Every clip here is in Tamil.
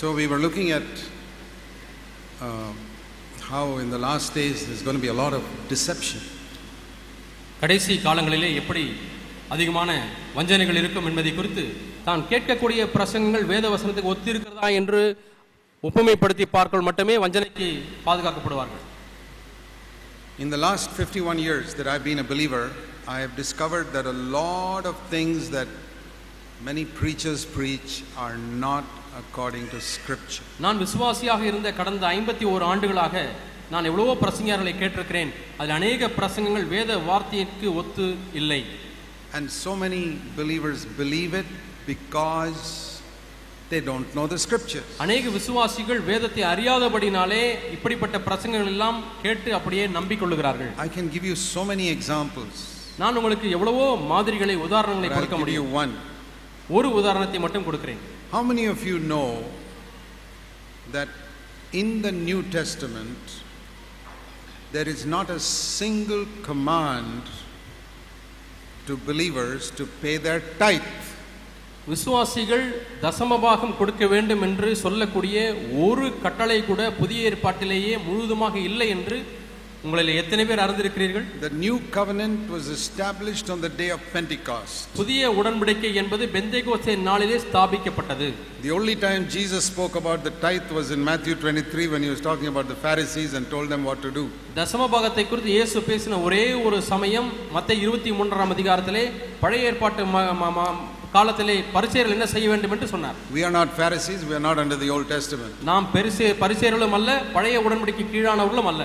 So we were looking at how in the last days there's going to be a lot of deception. கடைசி காலங்களிலே எப்படி அதிகமான வஞ்சனைகள் இருக்கும் என்பதை குறித்து தான் கேட்கக்கூடிய பிரசங்கங்கள் வேத வசனத்துக்கு ஒத்து இருக்கிறதா என்று உபமைப்படுத்தி பார்க்க மட்டுமே வஞ்சனைக்கு பாதுகாக்கப்படுவார்கள். In the last 51 years that I've been a believer, I have discovered that a lot of things that many preachers preach are not according to scripture. நான் விசுவாசியாக இருந்த கடந்த 51 ஆண்டுகளாக நான் எவ்வளவோ பிரசங்கங்களை கேட்டிருக்கிறேன். அதில் அநேக பிரசங்கங்கள் வேத வார்த்தைக்கு ஒத்து இல்லை. And so many believers believe it because they don't know the scriptures. அநேக விசுவாசிகள் வேதத்தை அறியாதபடினாலே இப்படிப்பட்ட பிரசங்கங்கள் எல்லாம் கேட்டு அப்படியே நம்பிக்கொள்ளுகிறார்கள். I can give you so many examples. நான் உங்களுக்கு எவ்வளவோ மாதிரிகளை உதாரணங்களை கொடுக்க முடியும். ஒரு உதாரணத்தை மட்டும் கொடுக்கிறேன். How many of you know that in the New Testament there is not a single command to believers to pay their tithe? விசுவாசிகள் தசமபாகம் கொடுக்க வேண்டும் என்று சொல்லக்கூடிய ஒரு கட்டளை கூட புதிய ஏற்பாட்டிலேயே முழுதுமாக இல்லை என்று உங்களில் எத்தனை பேர் அறிந்திருக்கிறீர்கள்? The new covenant was established on the day of Pentecost. புதிய உடன்படிக்கை என்பது பெந்தேகோஸ்தே நாளிலே ஸ்தாபிக்கப்பட்டது. The only time Jesus spoke about the tithe was in Matthew 23 when he was talking about the Pharisees and told them what to do. தசமபாகத்தை குறித்து இயேசு பேசின ஒரே ஒரு சமயம் மத்தேயு 23ஆம் அதிகாரத்திலே பழைய ஏற்பாட்டு காலத்திலே பரிசேயர்கள் என்ன செய்ய வேண்டும் என்று சொன்னார். We are not Pharisees, we are not under the Old Testament. நாம் பரிசேயர்களும் அல்ல, பழைய உடன்படிக்கை கீழானவர்களும் அல்ல.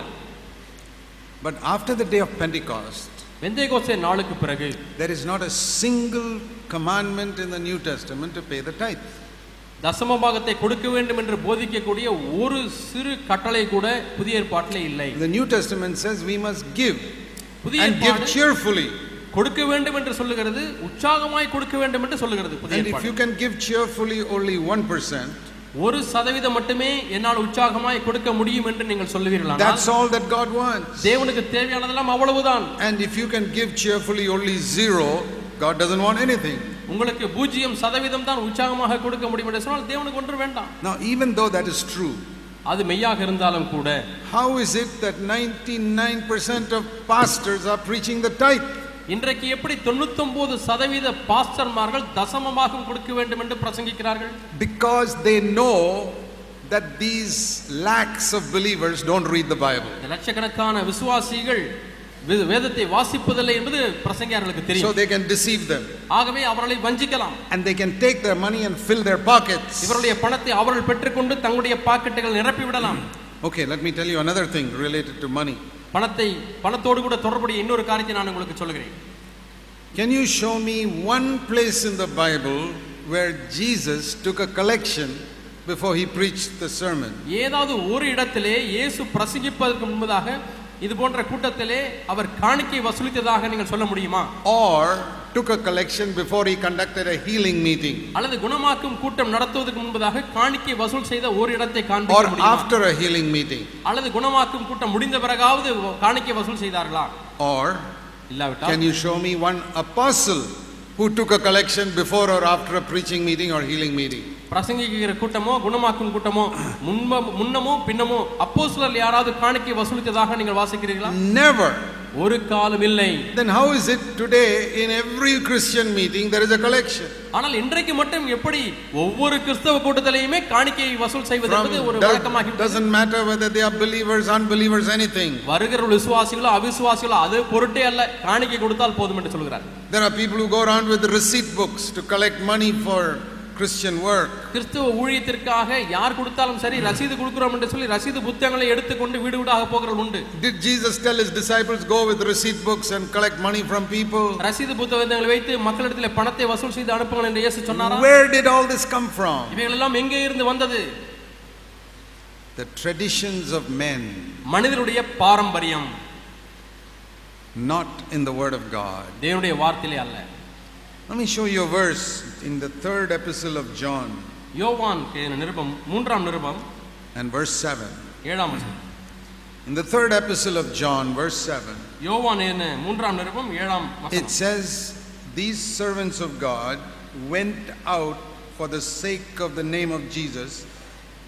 But after the day of Pentecost, Pentecost நாளுக்கு பிறகு there is not a single commandment in the New Testament to pay the tithe. தசமபாகத்தை கொடுக்க வேண்டும் என்று போதிக்கக்கூடிய ஒரு சிறு கட்டளை கூட புதிய ஏற்பாட்டிலே இல்லை. The New Testament says we must give and give cheerfully. கொடுக்க வேண்டும் என்று சொல்லுகிறது, உற்சாகமாய் கொடுக்க வேண்டும் என்று சொல்லுகிறது புதிய ஏற்பாடு. And if you can give cheerfully only 1%, 1% மட்டுமே என்னால் உற்சாகமாய் கொடுக்க முடியும் என்று நீங்கள் சொல்லுவீர்களா? That's all that God wants. தேவனுக்கு தேவையானதெல்லாம் அவ்வளவுதான். And if you can give cheerfully only 0, God doesn't want anything. உங்களுக்கு 0% தான் உற்சாகமாக கொடுக்க முடியும் என்று சொன்னால் தேவனுக்கு ஒன்று வேண்டாம். Now even though that is true, அது மெய்யாக இருந்தாலும் கூட, how is it that 99% of pastors are preaching the tithe? இன்றைக்கு எப்படி 99% பாஸ்டர்மார்கள் தசமபாகம் கொடுக்க வேண்டும் என்று பிரசங்கிக்கிறார்கள்? Because they know that these lakhs of believers don't read the Bible. லட்சக்கணக்கான விசுவாசிகள் வேதத்தை வாசிப்பதில்லை என்பது பிரசங்கியார்களுக்கு தெரியும். So they can deceive them. ஆகவே அவர்களை வஞ்சிக்கலாம். And they can take their money and fill their pockets. இவருடைய பணத்தை அவர்கள் பெற்றுக்கொண்டு தங்களுடைய பாக்கெட்டுகள் நிரப்பி விடலாம். Okay, let me tell you another thing related to money. பணத்தோடு கூட தொடர்புடைய இன்னொரு காரியத்தை நான் உங்களுக்கு சொல்கிறேன். Can you show me one place in the Bible where Jesus took a collection before he preached the sermon? ஏதாவது ஒரு இடத்திலே இயேசு பிரசங்கிப்பதற்கு முன்பதாக இது போன்ற கூட்டத்திலே அவர் காணிக்கை வசூலித்ததாக நீங்கள் சொல்ல முடியுமா? Or took a collection before he conducted a healing meeting? அல்லது குணமாக்கும் கூட்டம் நடத்துவதற்கு முன்பதாக காணிக்கை வசூல் செய்த ஒரு இடத்தை காண்பிக்க முடியுமா? Or after a healing meeting? அல்லது குணமாக்கும் கூட்டம் முடிந்த பிறகாவது காணிக்கை வசூல் செய்தார்களா? Or இல்லாவிட்டால் can you show me one apostle who took a collection before or after a preaching meeting or healing meeting? பிரசங்கிக்கிற கூட்டமோ குணமாக்கும் கூட்டமோ முன்னமோ பின்னமோ அப்போஸ்தலர் யாராவது காணிக்கை வசூலித்ததாக நீங்கள் வாசிக்கிறீர்களா? Never. ஒரு காலம் இல்லை. Then how is it today in every Christian meeting there is a collection? ஆனால் இன்றைக்கு மட்டும் எப்படி ஒவ்வொரு கிறிஸ்தவ கூட்டத்திலேயுமே காணிக்கை வசூல் செய்வது என்பது ஒரு வழக்கமாகி விட்டது. Doesn't matter whether they are believers, unbelievers, anything. வருகிற விசுவாசிகளோ அவிசுவாசிகளோ அது பொருட்டே அல்ல, காணிக்கை கொடுத்தால் போதும் என்று சொல்கிறார். There are people who go around with receipt books to collect money for Christian work. கிறிஸ்தவ ஊழியத்திற்காக யார் கொடுத்தாலும் சரி ரசீது கொடுக்கிறோம் என்று சொல்லி ரசீது புத்தகங்களை எடுத்துக்கொண்டு வீடு வீடாக போகிறவர்கள் உண்டு. Did Jesus tell his disciples go with receipt books and collect money from people? ரசீது புத்தகங்களை வைத்து மக்களிடத்தில் பணத்தை வசூல் செய்து அனுப்புங்கள் என்று இயேசு சொன்னாரா? Where did all this come from? இவைகள் எல்லாம் எங்கே இருந்து வந்தது? The traditions of men. மனிதனுடைய பாரம்பரியம். Not in the word of God. தேவனுடைய வார்த்தையிலே அல்ல. Let me show you a verse in the 3rd epistle of John. யோவான் நிருபம் 3ஆம் நிருபம் and verse 7. 7ஆம் வசனம். In the 3rd epistle of John, verse 7. யோவான் 3ஆம் நிருபம் 7ஆம் வசனம். It says, these servants of God went out for the sake of the name of Jesus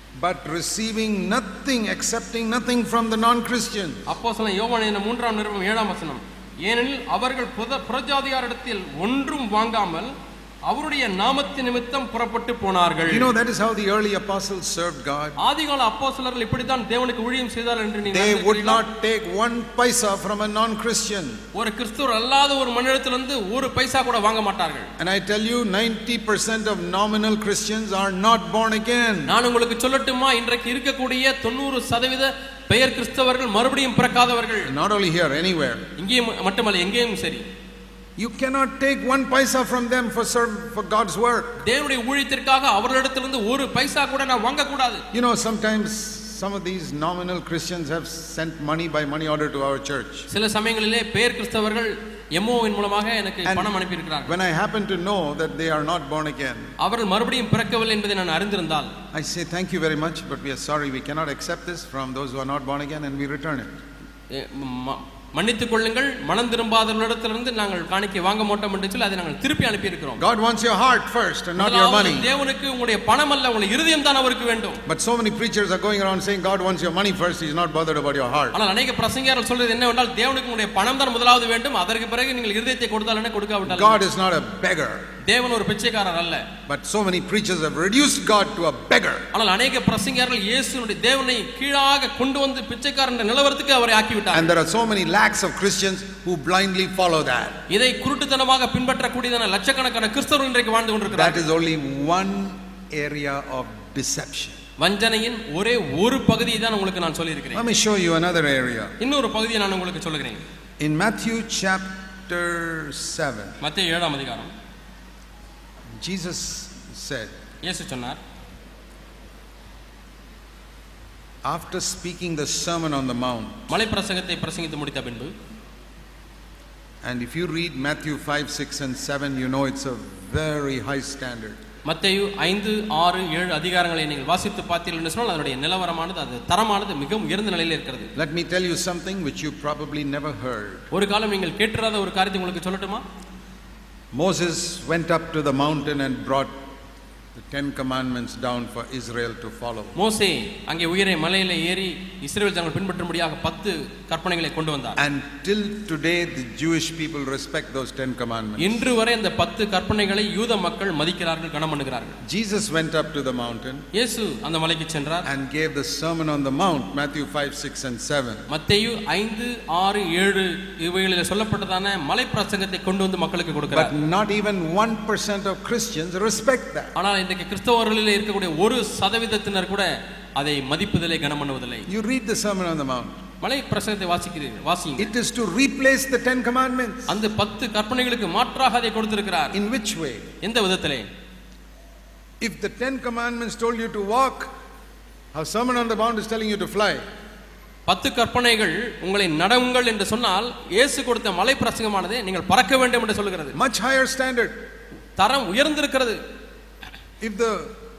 but receiving nothing, accepting nothing from the non-Christians. அப்போஸ்தலன் யோவான் 3ஆம் நிருபம் 7ஆம் வசனம். ஏனெனில் அவர்கள் புறஜாதியாரிடத்தில் ஒன்றும் வாங்காமல் அவருடைய நாமத்தின் நிமித்தம் புறப்பட்டு போனார்கள். You know, that is how the early apostles served God. ஆதிகால அப்போஸ்தலர்கள் இப்படி தான் தேவனுக்கு ஊழியம் செய்தார்கள் என்று நீங்கள் They would not take one paisa from a non-Christian. ஒரு கிறிஸ்தவர் அல்லாத ஒரு மனிதனிடத்திலிருந்து ஒரு பைசா கூட வாங்க மாட்டார்கள். And I tell you, 90% of nominal Christians are not born again. நான் உங்களுக்கு சொல்லட்டுமா, இன்றைக்கு இருக்கக்கூடிய 90% பெயர் கிறிஸ்தவர்கள் மறுபடியும் பிறக்காதவர்கள். Not only here, anywhere. இங்கே மட்டுமல்ல, எங்கேயும் சரி. You cannot take one paisa from them for God's work. தேவனுடைய ஊழியத்திற்காக அவர்களிடத்திலிருந்து ஒரு பைசா கூட நான் வாங்க கூடாது. You know, sometimes some of these nominal Christians have sent money by money order to our church. சில சமயங்களிலே பெயர் கிறிஸ்தவர்கள் எம்ஓவின் மூலமாக எனக்கு பணம் அனுப்பி இருக்கிறார்கள். When I happen to know that they are not born again, அவர்கள் மறுபடியும் பிறக்கவில்லை என்பதை நான் அறிந்திருந்தால், I say thank you very much, but we are sorry, we cannot accept this from those who are not born again, and we return it. மன்னித்துக் கொள்ளுங்கள், மனம் திரும்பாதவர்களிடத்திலிருந்து நாங்கள் காணிக்கை வாங்க மாட்டோம் என்று சொல்லி அதை நாங்கள் திருப்பி அனுப்பி இருக்கிறோம். God wants your heart first and not your money. தேவனுக்கு உங்களுடைய பணம் அல்ல, உங்களுடைய இருதயம் தான் அவருக்கு வேண்டும். But so many preachers are going around saying God wants your money first, he is not bothered about your heart. ஆனால் अनेक பிரசங்கியார்கள் சொல்றது என்னவென்றால் தேவனுக்கு உங்களுடைய பணம் தான் முதலாவது வேண்டும், அதற்கு பிறகு நீங்கள் இருதயத்தை கொடுத்தால் என்ன கொடுக்காவிட்டால். God is not a beggar. தேவன் ஒரு பிச்சைக்காரர் அல்ல. But so many preachers have reduced God to a beggar. ஆனால் अनेक பிரசங்கியார்கள் இயேசுவுடைய தேவனை கீழாக கொண்டு வந்து பிச்சைக்காரன் என்ற நிலவரத்துக்கு அவரை ஆக்கி விட்டார்கள். And there are so many lakhs of Christians who blindly follow that. இதை குருட்டுத்தனமாக பின்பற்றக்கூடியதான லட்சக்கணக்கான கிறிஸ்தவர்கள் இன்றைக்கு வாழ்ந்து கொண்டிருக்கிறார்கள். That is only one area of deception. வஞ்சனையின் ஒரே ஒரு பகுதியை தான் உங்களுக்கு நான் சொல்லி இருக்கிறேன். Let me show you another area. இன்னொரு பகுதியை நான் உங்களுக்கு சொல்லுகிறேன். In Matthew chapter 7, மத்தேயு 7ஆம் அதிகாரம், Jesus said, இயேசு சொன்னார், after speaking the sermon on the mount, மலை பிரசங்கத்தை பிரசங்கித்து முடித்த பின்பு, and if you read Matthew 5, 6 and 7, you know it's a very high standard. மத்தேயு 5, 6, 7 அதிகாரங்களை நீங்கள் வாசித்து பார்த்தீர்கள் என்று சொன்னால் அதனுடைய நிலவரமானது, அது தரமானது மிகவும் உயர்ந்த நிலையில் இருக்கிறது. Let me tell you something which you probably never heard. ஒரு காலம் நீங்கள் கேட்டிராத ஒரு காரியத்தை உங்களுக்கு சொல்லட்டுமா? Moses went up to the mountain and brought the 10 commandments down for Israel to follow. மோசே அங்கே உயர மலையிலே ஏறி இஸ்ரவேல் ஜனங்கள் பின்பற்றும்படியாக 10 கற்பனைகளை கொண்டு வந்தார். And till today the Jewish people respect those 10 commandments. இன்று வரை அந்த 10 கற்பனைகளை யூத மக்கள் மதிக்கிறார்கள், கனம் பண்ணுகிறார்கள். Jesus went up to the mountain. இயேசு அந்த மலைக்கு சென்றார். And gave the sermon on the mount, Matthew 5, 6 and 7. மத்தேயு 5, 6, 7 இவைகளில் சொல்லப்பட்டதான மலை பிரசங்கத்தை கொண்டு வந்து மக்களுக்கு கொடுக்கிறார். But not even 1% of Christians respect that. ஆனால் இன்றைக்கு கிறிஸ்தவர்களில் இருக்கக்கூடிய 1% கூட அதை மதிப்பதில்லை, கனம் பண்ணுவதில்லை. You read the sermon on the mount. மலை பிரசங்கத்தை வாசிங்க. It is to replace the 10 commandments. அந்த 10 கற்பனைகளுக்கு மாற்றாக அதை கொடுத்திருக்கிறார். In which way? எந்த விதத்திலே? If the 10 commandments told you to walk, our sermon on the mount is telling you to fly. 10 கற்பனைகள் உங்களை நடவுங்கள் என்று சொன்னால், இயேசு கொடுத்த மலை பிரசங்கமானது நீங்கள் பறக்க வேண்டும் என்று சொல்கிறது. Much higher standard. தரம் உயர்ந்திருக்கிறது. If the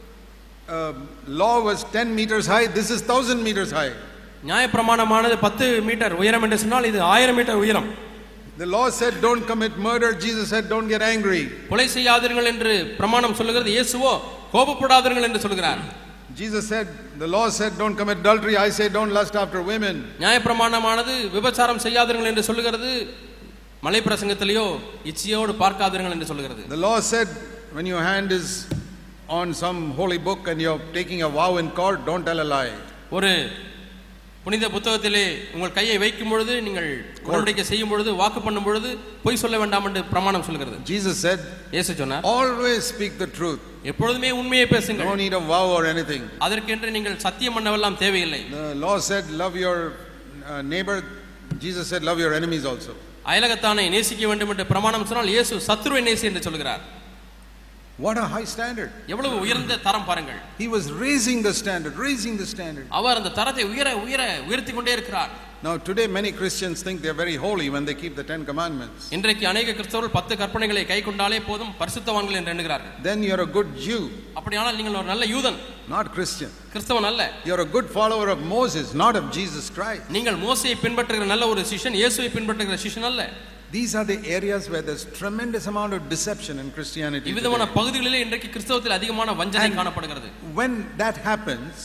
law was 10 meters high, this is 1000 meters high. நியாயப்பிரமாணமானது 10 மீட்டர் உயரம் என்று சொன்னால் இது 1000 மீட்டர் உயரம். The law said don't commit murder, Jesus said don't get angry. கொலை செய்யாதீர்கள் என்று பிரமாணம் சொல்லுகிறது, இயேசுவோ கோபப்படாதீர்கள் என்று சொல்கிறார். Jesus said, the law said don't commit adultery, I say don't lust after women. நியாயப்பிரமாணமானது விபச்சாரம் செய்யாதீர்கள் என்று சொல்லுகிறது, மலை பிரசங்கத்திலேயோ இச்சையோடு பார்க்காதீர்கள் என்று சொல்கிறது. The law said when your hand is on some holy book and you're taking a vow in court, don't tell a lie. ஒரு புனித புத்தகத்திலே உங்கள் கையை வைக்கும் பொழுது, நீங்கள் உடன்படிக்கை செய்யும் பொழுது, வாக்கு பண்ணும் பொழுது பொய் சொல்ல வேண்டாம் என்று பிரமாணம் சொல்கிறது. Jesus said, இயேசு சொன்னார், always speak the truth. எப்பொழுதுமே உண்மையை பேசுங்கள். No need of vow or anything. அதற்கென்று நீங்கள் சத்தியம் பண்ணவெல்லாம் தேவையில்லை. The law said love your neighbor. Jesus said love your enemies also. அயலகத்தானை நேசிக்க வேண்டும் என்று பிரமாணம் சொன்னால், இயேசு சத்துருவை நேசி என்று சொல்கிறார். What a high standard. எவ்வளவு உயர்ந்த தரம் பாருங்கள். He was raising the standard. அவர் அந்த தரத்தை உயர்த்தி கொண்டே இருக்கிறார். Now today many Christians think they are very holy when they keep the 10 commandments. இன்றைக்கு अनेक கிறிஸ்தவர்கள் 10 கற்பனைகளை கைக்கொண்டாலே போதும் பரிசுத்தவான்கள் என்று எண்ணுகிறார்கள். Then you are a good Jew. அப்படியானால் நீங்கள் ஒரு நல்ல யூதன். Not Christian. கிறிஸ்தவன் அல்ல. You are a good follower of Moses, not of Jesus Christ. நீங்கள் மோசேயை பின்பற்றுகிற நல்ல ஒரு சிஷ்யன், இயேசுவை பின்பற்றுகிற சிஷ்யன் அல்ல. These are the areas where there's tremendous amount of deception in Christianity. இவ்விதமான பகுதிகளிலே இன்றைக்கு கிறிஸ்தவத்தில் அதிகமான வஞ்சனை காணப்படுகிறது. When that happens,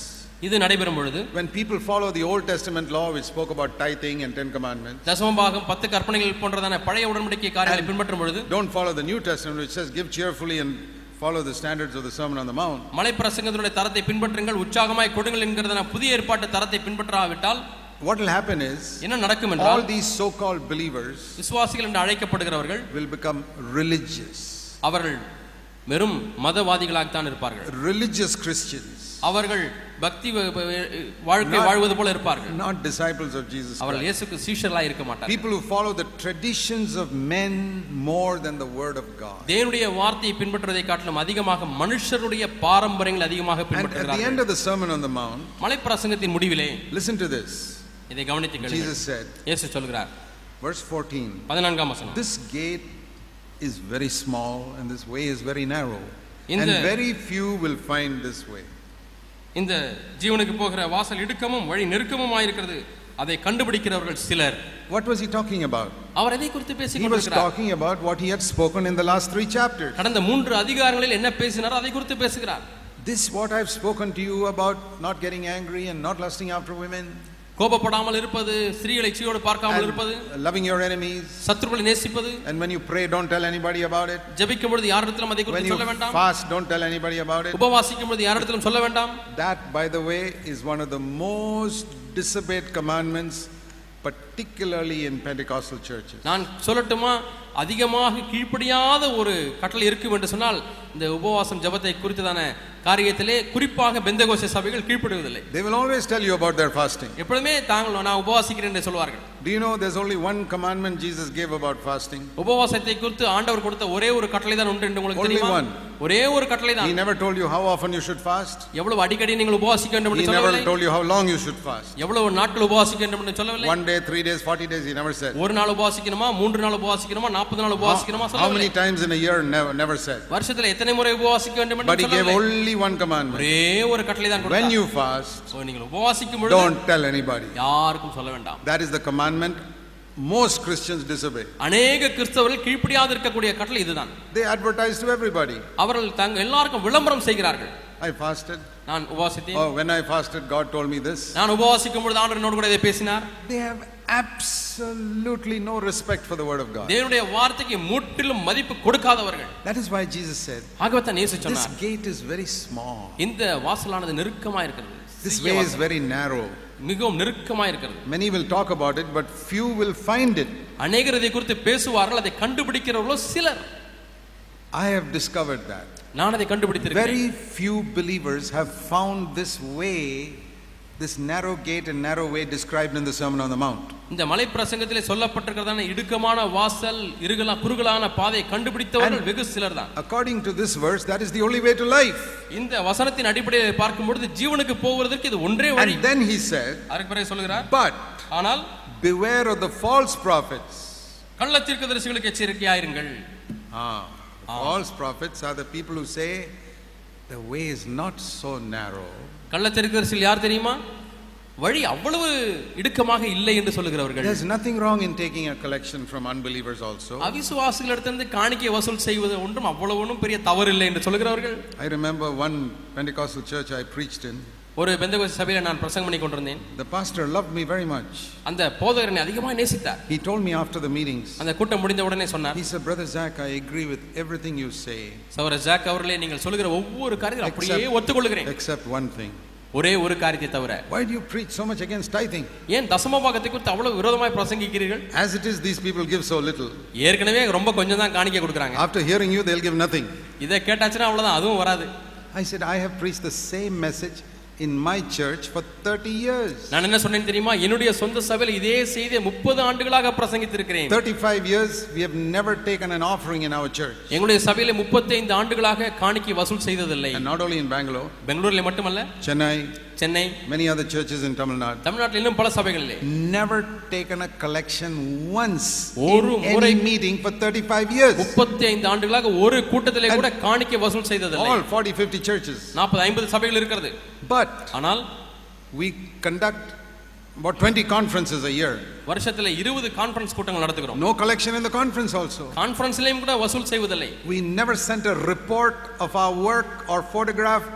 இது நடைபெறும் பொழுது, when people follow the Old Testament law which spoke about tithing and 10 commandments, தசமபாகம் 10 கற்பனைகள் போன்றதான பழைய உடன்படிக்கை காரியங்களை பின்பற்றும் பொழுது, don't follow the New Testament which says give cheerfully and follow the standards of the Sermon on the Mount, மலை பிரசங்கத்தினுடைய தரத்தை பின்பற்றுங்கள், உற்சாகமாய் கொடுங்கள் என்கிறதான புதிய ஏற்பாட்டு தரத்தை பின்பற்றாவிட்டால் what will happen is என்ன நடக்கும் என்றால், all these so called believers விசுவாசிகள் என்று அழைக்கப்படுகிறவர்கள் will become religious, அவர்கள் வெறும் மதவாதிகளாகத்தான் இருப்பார்கள். religious Christians, அவர்கள் பக்தி வாழ்க்கை வாழ்வது போல இருப்பார்கள், not disciples of Jesus அவர்கள் Christ. இயேசுக்கு சீஷர்களாய் இருக்க மாட்டார்கள். People who follow the traditions of men more than the word of God. தேவனுடைய வார்த்தையை பின்பற்றுவதை காட்டிலும் அதிகமாக மனுஷருடைய பாரம்பரியங்கள் அதிகமாக And at the பின்பற்றுகிறார்கள். end of the Sermon on the Mount, மலை பிரசங்கத்தின் முடிவிலே listen to this. இதை கவனித்து கேளுங்கள். Jesus said, இயேசு சொல்கிறார், verse 14, 14ஆம் வசனம், this gate is very small and this way is very narrow, In and the- very few will find this way. இந்த ஜீவனுக்கு போகிற வாசல் இடுக்கமும் வழி நெருக்கமுமாயிருக்கிறது, அதை கண்டுபிடிக்கிறவர்கள் சிலர். What was he talking about? அவர் எதை குறித்து பேசிக் He was கொண்டிருக்கிறார்? talking about what he had spoken in the last 3 chapters. கடந்த 3 அதிகாரங்களில் என்ன பேசினாரோ அதை குறித்து பேசுகிறார். This what I've spoken to you about not getting angry and not lusting after women, கோபப்படாமல் இருப்பது, ஸ்திரீகளை சீயோடு பார்க்காமல் இருப்பது, and loving your enemies, சத்துருக்களை நேசிப்பது, and when you pray don't tell anybody about it, ஜெபிக்கும் பொழுது யாரிடத்திலும் அதை when குறித்து you சொல்ல வேண்டாம், fast don't tell anybody about it. உபவாசிக்கும் பொழுது யாரிடத்திலும் சொல்ல வேண்டாம். That, by the way, is one of the most disobeyed commandments, particularly in Pentecostal churches. நான் சொல்லட்டுமா, அதிகமாக கீழ்ப்படியாத ஒரு கட்டளை இருக்கும் என்று சொன்னால் இந்த உபவாசம் ஜெபத்தை குறித்ததான காரியத்திலே குறிப்பாக பெந்தகோஸ்தே சபைகள் கீழ்ப்படுவதில்லை. They will always tell you about their fasting. எப்பொழுதுமே தாங்கள் நான் உபவாசிக்கிறேன் என்று சொல்வார்கள். Do you know there's only one commandment Jesus gave about fasting? உபவாசத்தை குறித்து ஆண்டவர் கொடுத்த ஒரே ஒரு கட்டளை தான் உண்டு என்று உங்களுக்கு Only தெரியுமா? one. ஒரே ஒரு கட்டளை He தான். never told you how often you should fast. எவ்வளவு அடிக்கடி நீங்கள் உபவாசிக்க வேண்டும் He என்று never சொல்லவில்லை. told you how long you should fast. எவ்வளவு நாட்கள் உபவாசிக்க வேண்டும் என்று சொல்லவில்லை. 1 day, 3 days, 40 days, he never said. ஒரு நாள் உபவாசிக்கணுமா, 3 நாள் உபவாசிக்கணுமா, 40 நாள் உபவாசிக்கணுமா How many சொல்லவில்லை. times in a year? Never said. வருஷத்துல எத்தனை முறை உபவாசிக்க வேண்டும் But என்று he gave சொல்லவில்லை. only one commandment. ஒரே ஒரு கட்டளை தான் When கொடுத்தார். you fast, நீங்கள் உபவாசிக்கும் பொழுது don't tell anybody. யாருக்கும் சொல்ல வேண்டாம். That is the commandment most Christians disobey. அநேக கிறிஸ்தவர்கள் கீழ்ப்படியாது இருக்கக்கூடிய கட்டளை இதுதான். They advertise to everybody. அவர்கள் தங்கள் எல்லாருக்கும் விளம்பரம் செய்கிறார்கள். I fasted. நான் உபவாசித்தேன். Oh, when I fasted, God told me this. நான் உபவாசிக்கும் பொழுது ஆண்டவர் என்னோடு கூட இதை பேசினார். They have absolutely no respect for the word of God. தேவனுடைய வார்த்தைக்கு முற்றிலும் மதிப்பு கொடுக்காதவர்கள். That is why Jesus said, ஆகவே தான் இயேசு this சொன்னார், gate is very small. இந்த வாசலானது நெருக்கமா இருக்கிறது. This சிறிய way is வாசல். very narrow. மிகவும் நெருக்கமா இருக்கிறது. Many will talk about it, but few will find it. அநேகர் இதை குறித்து பேசுவார்கள், அதை கண்டுபிடிக்கிறவர்களோ சிலர். I have discovered that. நான் அதை கண்டுபிடித்திருக்கிறேன். Very few believers have found this way, this narrow gate and narrow way described in the Sermon on the Mount. இந்த மலை பிரசங்கத்திலே சொல்லப்பட்டிருக்கிறதான இடுக்கமான வாசல், குறுகலான பாதையை கண்டுபிடித்தவர்கள் வெகு சிலர் தான். According to this verse, that is the only way to life. இந்த வசனத்தின் அடிப்படையில் பார்க்கும் பொழுது ஜீவனுக்கு போவதற்கு இது ஒன்றே வழி. And then he said, அதற்கு பிறகு சொல்கிறார், but ஆனால் beware of the false prophets. கள்ள தீர்க்கதரிசிகளுக்கு எச்சரிக்கையாயிருங்கள். False prophets are the people who say the way is not so narrow. கள்ள தீர்க்கதரிசிகள் யார் தெரியுமா? வழி அவ்வளவு இடுக்கமாக இல்லை என்று சொல்லுகிறவர்கள். There's nothing wrong in taking a collection from unbelievers also. அவிசுவாசிகளிடத்திலிருந்து காணிக்கை வசூல் செய்வது ஒன்றும் அவ்வளவு ஒன்றும் பெரிய தவறு இல்லை என்று சொல்லுகிறவர்கள். I remember one Pentecostal church I preached in. ஒரு பெந்தகோஸ்தே சபையில நான் பிரசங்கம் பண்ணி கொண்டிருந்தேன். The pastor loved me very much. அந்த போதகர் என்னை அதிகமாக நேசித்தார். He told me after the meetings. அந்த கூட்டம் முடிந்த உடனே சொன்னார், He said, Brother Zach, I agree with everything you say. சகோதரர் ஜாக் அவர்களே, நீங்கள் சொல்லுகிற ஒவ்வொரு காரியத்தையும் அப்படியே ஒத்துக்கொள்கிறேன். Except one thing. ஒரே ஒரு காரியத்தை தவிர. Why do you preach so much against tithing? ஏன் தசமபாகத்தை குறித்து அவ்வளவு விரோதமாய் பிரசங்கிக்கிறீர்கள்? As it is, these people give so little. ஏற்கனவே ரொம்ப கொஞ்சம் தான் காணிக்கை கொடுக்கறாங்க. After hearing you, they'll give nothing. இதை கேட்டாச்சுன்னா அவ்வளவுதான், அதுவும் வராது. I said, I have preached the same message in my church for 30 years. நான் என்ன சொன்னேன் தெரியுமா? என்னுடைய சொந்த சபையில் இதே செய்தியை 30 ஆண்டுகளாக பிரசங்கித்திருக்கிறேன். 35 years we have never taken an offering in our church. எங்களுடைய சபையில 35 ஆண்டுகளாக காணிக்கை வசூல் செய்ததில்லை. And not only in Bangalore, பெங்களூர்ல மட்டுமல்ல, Chennai, Chennai, many other churches in Tamil Nadu. தமிழ்நாட்டில் இன்னும் பல சபைகளிலே Never taken a collection once ஒரு in முறை any meeting for 35 years. 35 ஆண்டுகளாக ஒரு கூட்டத்திலே கூட காணிக்கை வசூல் செய்ததில்லை. All 40-50 churches. 40-50 சபைகள் இருக்கிறது. But ஆனால் we conduct about 20 conferences a year. வருஷத்துல 20 கான்ஃபரன்ஸ் கூட்டங்கள் நடத்துகிறோம். No collection in the conference also. கான்ஃபரன்ஸ்லயும் கூட வசூல் செய்வதில்லை. We never sent a report of our work or photograph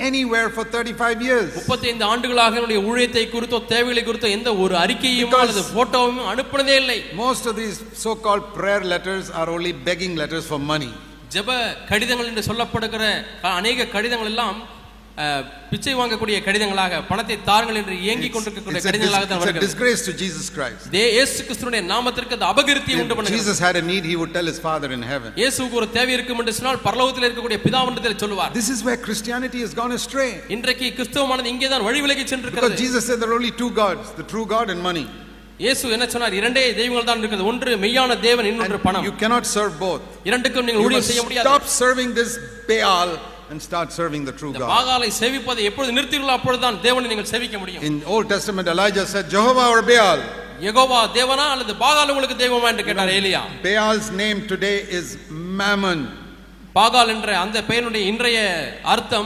anywhere for 35 years. 35 ஆண்டுகளாக என்னுடைய ஊழியத்தை குறித்தோ தேவைகளை குறித்தோ எந்த ஒரு அறிக்கையும் அல்லது போட்டோவும் அனுப்புனதே இல்லை. Most of these so called prayer letters are only begging letters for money. ஜெப கடிதங்கள் என்று சொல்லப்படுகிற அநேக கடிதங்கள் எல்லாம் பிச்சை வாங்கக்கூடிய கடிதங்களாக பணத்தை தாருங்கள் என்று ஏங்கிக் கொண்டிருக்கக்கூடிய கடிதங்களாக தான் வருகிறது. It's a disgrace to Jesus Christ. இயேசு கிறிஸ்துவின் நாமத்திற்கு அது அபகீர்த்தியை உண்டு பண்ணுகிறது. Jesus had a need, he would tell his Father in heaven. இயேசுவுக்கு ஒரு தேவை இருக்கும் என்று சொன்னால் பரலோகத்தில் இருக்கக்கூடிய பிதாவிடத்தில் சொல்வார். This is where Christianity has gone astray. இன்றைக்கு கிறிஸ்தவமானது இங்கே தான் வழி விலகி சென்றிருக்கிறது. Because Jesus said there are only two gods, the true God and money. இயேசு என்ன சொன்னார்? இரண்டே தெய்வங்கள் தான் இருக்கிறது, ஒன்று மெய்யான தேவன், இன்னொன்று பணம். You cannot serve both. இரண்டுக்கும் நீங்கள் ஊழியம் செய்ய முடியாது. Stop serving this Baal and start serving the true God. பாகாலை சேவிப்பதை எப்பொழுது நிறுத்தீர்களோ அப்பொழுதுதான் தேவனை நீங்கள் சேவிக்க முடியும். In Old Testament Elijah said Jehovah or Baal. Jehovah தேவனா அல்லது பாகால் உங்களுக்கு தெய்வமா என்று கேட்டார் எலியா. Baal's name today is Mammon. பாகால் என்ற அந்த பெயருடைய இன்றைய அர்த்தம்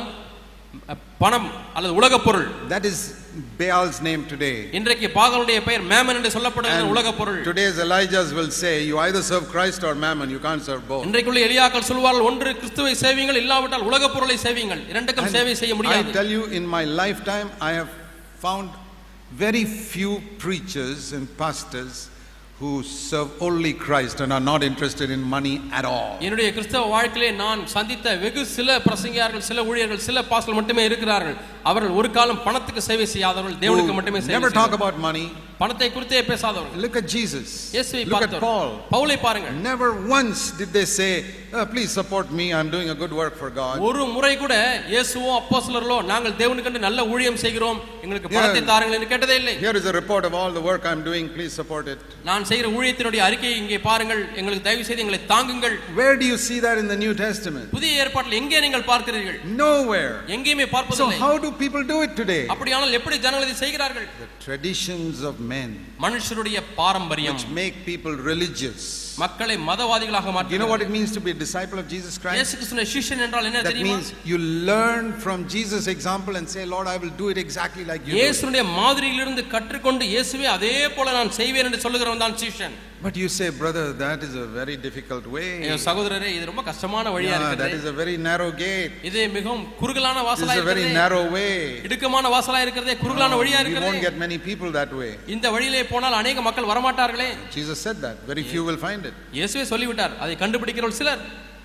பணம் அல்லது உலகப் பொருள். That is Baal's name today. இன்றைக்கு பாகாலுடைய பெயர் மேமன் என்று சொல்லப்படுகிற உலகப் பொருள். Today's Elijahs will say you either serve Christ or Mammon, you can't serve both. இன்றைக்குள்ள எலியாக்கள் சொல்வார்கள், ஒன்று கிறிஸ்துவை சேவியுங்கள், இல்லாவிட்டால் உலகப் பொருளை சேவியுங்கள், இரண்டுக்கும் சேவை செய்ய முடியாது. I tell you, in my lifetime I have found very few preachers and pastors who serve only Christ and are not interested in money at all. என்னுடைய கிறிஸ்தவ வாழ்க்கையிலே நான் சந்தித்த வெகு சில பிரசங்கியார்கள், சில ஊழியர்கள், சில பாஸ்டர்கள் மட்டுமே இருக்கிறார்கள். அவர்கள் ஒரு காலம் பணத்துக்கு சேவை செய்யாதவர்கள், தேவனுக்கு மட்டுமே சேவை never செய்வார்கள். talk about money. பணத்தை குறித்தே பேசாதவர்கள். Look at Jesus. இயேசுவை Look at பார்த்தோம். Paul. பவுலை பாருங்கள். Never once did they say, please support me, I'm doing a good work for God. ஒரு முறை கூட இயேசுவோ அப்போஸ்தலர்களோ நாங்கள் தேவனுக்கு நல்ல ஊழியம் செய்கிறோம், எங்களுக்கு பணத்தை தாருங்கள் என்று கேட்டதே இல்லை. Here is a report of all the work I'm doing, please support it. நான் செய்கிற ஊழியத்தினுடைய அறிக்கையை இங்கே பாருங்கள், எங்களுக்கு தயவு செய்து எங்களை தாங்குங்கள். Where do you see that in the New Testament? புதிய ஏற்பாட்டில் எங்கே நீங்கள் பார்க்கிறீர்கள்? Nowhere. எங்கேயுமே So பார்ப்பதில்லை. how do people do it today? அப்படியானால் எப்படி ஜனங்கள் இதை செய்கிறார்கள்? The traditions of men மனுஷருடைய பாரம்பரியம் which make people religious. மக்களை மதவாதிகளாக மாற்றுகிறது. You know what it means to be a disciple of Jesus Christ? இயேசு கிறிஸ்துவின் சீஷன் என்றால் என்ன That தெரியுமா? means you learn from Jesus' example and say, Lord, I will do it exactly like you do. இயேசுவினுடைய மாதிரியிலிருந்து கற்றுக்கொண்டு இயேசுவே அதே போல நான் செய்வேன் என்று சொல்லுகிறவன் தான் சீஷன். But you say, brother, that is a very difficult way. சகோதரரே, இது ரொம்ப கஷ்டமான வழியா இருக்குது. That is a very narrow gate. இது மிகவும் குறுகலான வாசலா This is a very இருக்குது. narrow way. இடுக்கமான வாசலா இருக்கிறதே, குறுகலான வழியா You இருக்குது. won't get many people that way. இந்த வழியிலே போனால் अनेक மக்கள் வர மாட்டார்களே. Jesus said that. Very few will find it. இயேசுவே சொல்லிவிட்டார், அதை கண்டுபிடிக்கிறவர்கள் சிலர்.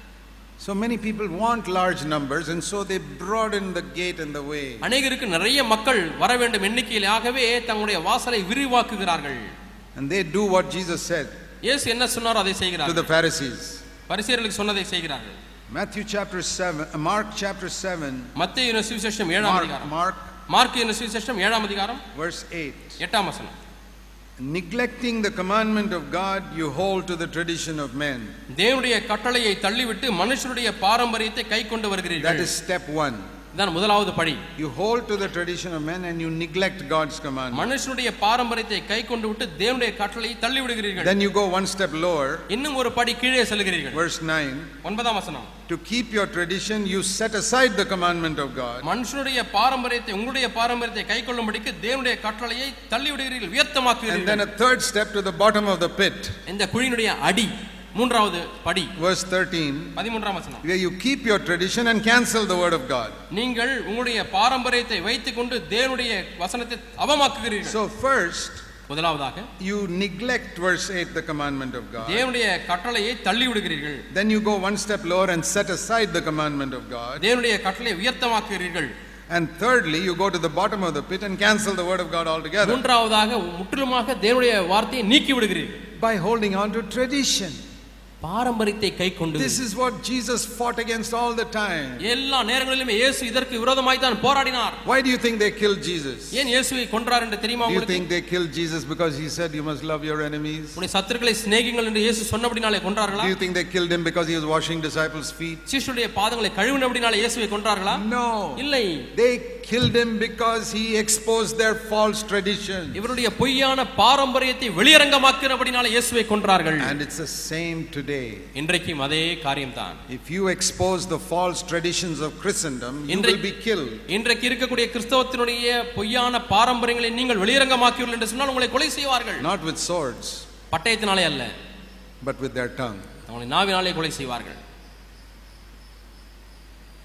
So many people want large numbers and so they broaden the gate and the way. அநேகருக்கு நிறைய மக்கள் வர வேண்டும் எண்ணிக்கையில், ஆகவே தங்களுடைய வாசலை விரிவாக்குகிறார்கள். And they do what Jesus said இயேசு என்ன சொன்னாரோ அதை to செய்கிறார்கள். the Pharisees. பரிசேயர்களுக்கு சொன்னதை செய்கிறார்கள். Matthew chapter 7, Mark chapter 7, மத்தேயு சுவிசேஷம் 7ஆம் அதிகாரம். மார்க்கு சுவிசேஷம் 7ஆம் அதிகாரம் verse 8. 8ஆம் வசனம். Neglecting the commandment of God, you hold to the tradition of men. தேவனுடைய கட்டளையை தள்ளிவிட்டு மனுஷருடைய பாரம்பரியத்தை கைக்கொண்டு வருகிறீர்கள். That is step 1. இதான் முதலாவது படி. You hold to the tradition of men and you neglect God's commandment. மனுஷனுடைய பாரம்பரியத்தை கைக்கொண்டு விட்டு தேவனுடைய கட்டளையை தள்ளி விடுகிறீர்கள். Then you go one step lower. இன்னும் ஒரு படி கீழே செல்கிறீர்கள். Verse 9. 9ஆம் வசனம். To keep your tradition, you set aside the commandment of God. மனுஷனுடைய பாரம்பரியத்தை, உங்களுடைய பாரம்பரியத்தை கைக்கொள்ளும்படிக்கு தேவனுடைய கட்டளையை தள்ளி விடுகிறீர்கள், வியர்த்தமாக்குகிறீர்கள். And then a third step to the bottom of the pit. இந்த குழியினுடைய அடி, மூன்றாவது படி. Verse 13. 13ஆம் வசனம். Where you keep your tradition and cancel the word of God. நீங்கள் உங்களுடைய பாரம்பரியத்தை வைத்துக்கொண்டு தேவனுடைய வசனத்தை அவமாக்குகிறீர்கள். So first, முதலாவதாக you neglect verse 8, the commandment of God. தேவனுடைய கட்டளையை தள்ளி விடுகிறீர்கள். Then you go one step lower and set aside the commandment of God. தேவனுடைய கட்டளையை வியர்த்தமாக்குகிறீர்கள். And thirdly, you go to the bottom of the pit and cancel the word of God altogether. மூன்றாவதாக முற்றிலுமாக தேவனுடைய வார்த்தையை நீக்கி விடுகிறீர்கள். By holding on to tradition. பாரம்பரியத்தை கைக்கொண்டு. This is what Jesus fought against all the time. எல்லா நேரங்களிலும் இயேசு இதற்கு விரோதமாய் தான் போராடினார். Why do you think they killed Jesus? ஏன் இயேசுவை கொன்றார் என்று தெரியுமா Do you உங்களுக்கு? think they killed Jesus because he said you must love your enemies? உன்னுடைய சத்துருக்களை சிநேகிங்கள் என்று இயேசு சொன்னபடினாலே கொன்றார்களா? Do you think they killed him because he was washing disciples' feet? சீஷருடைய பாதங்களை கழுவினபடினாலே இயேசுவை கொன்றார்களா? No. இல்லை. They killed him because he exposed their false tradition. இவருடைய பொய்யான பாரம்பரியத்தை வெளியரங்கமாக்கினபடினாலே இயேசுவை கொன்றார்கள். And it's the same today. இன்றைக்கு அதே காரியம்தான். If you expose the false traditions of Christendom, you will be killed. இன்றைக்கு இருக்கக்கூடிய கிறிஸ்தவத்தினுடைய பொய்யான பாரம்பரியங்களை நீங்கள் வெளியரங்கமாக்கியீர்கள் என்று சொன்னால் உங்களை கொலை செய்வார்கள். Not with swords, பட்டயத்தினாலே அல்ல, but with their tongue. அவங்களை நாவினாலே கொலை செய்வார்கள்.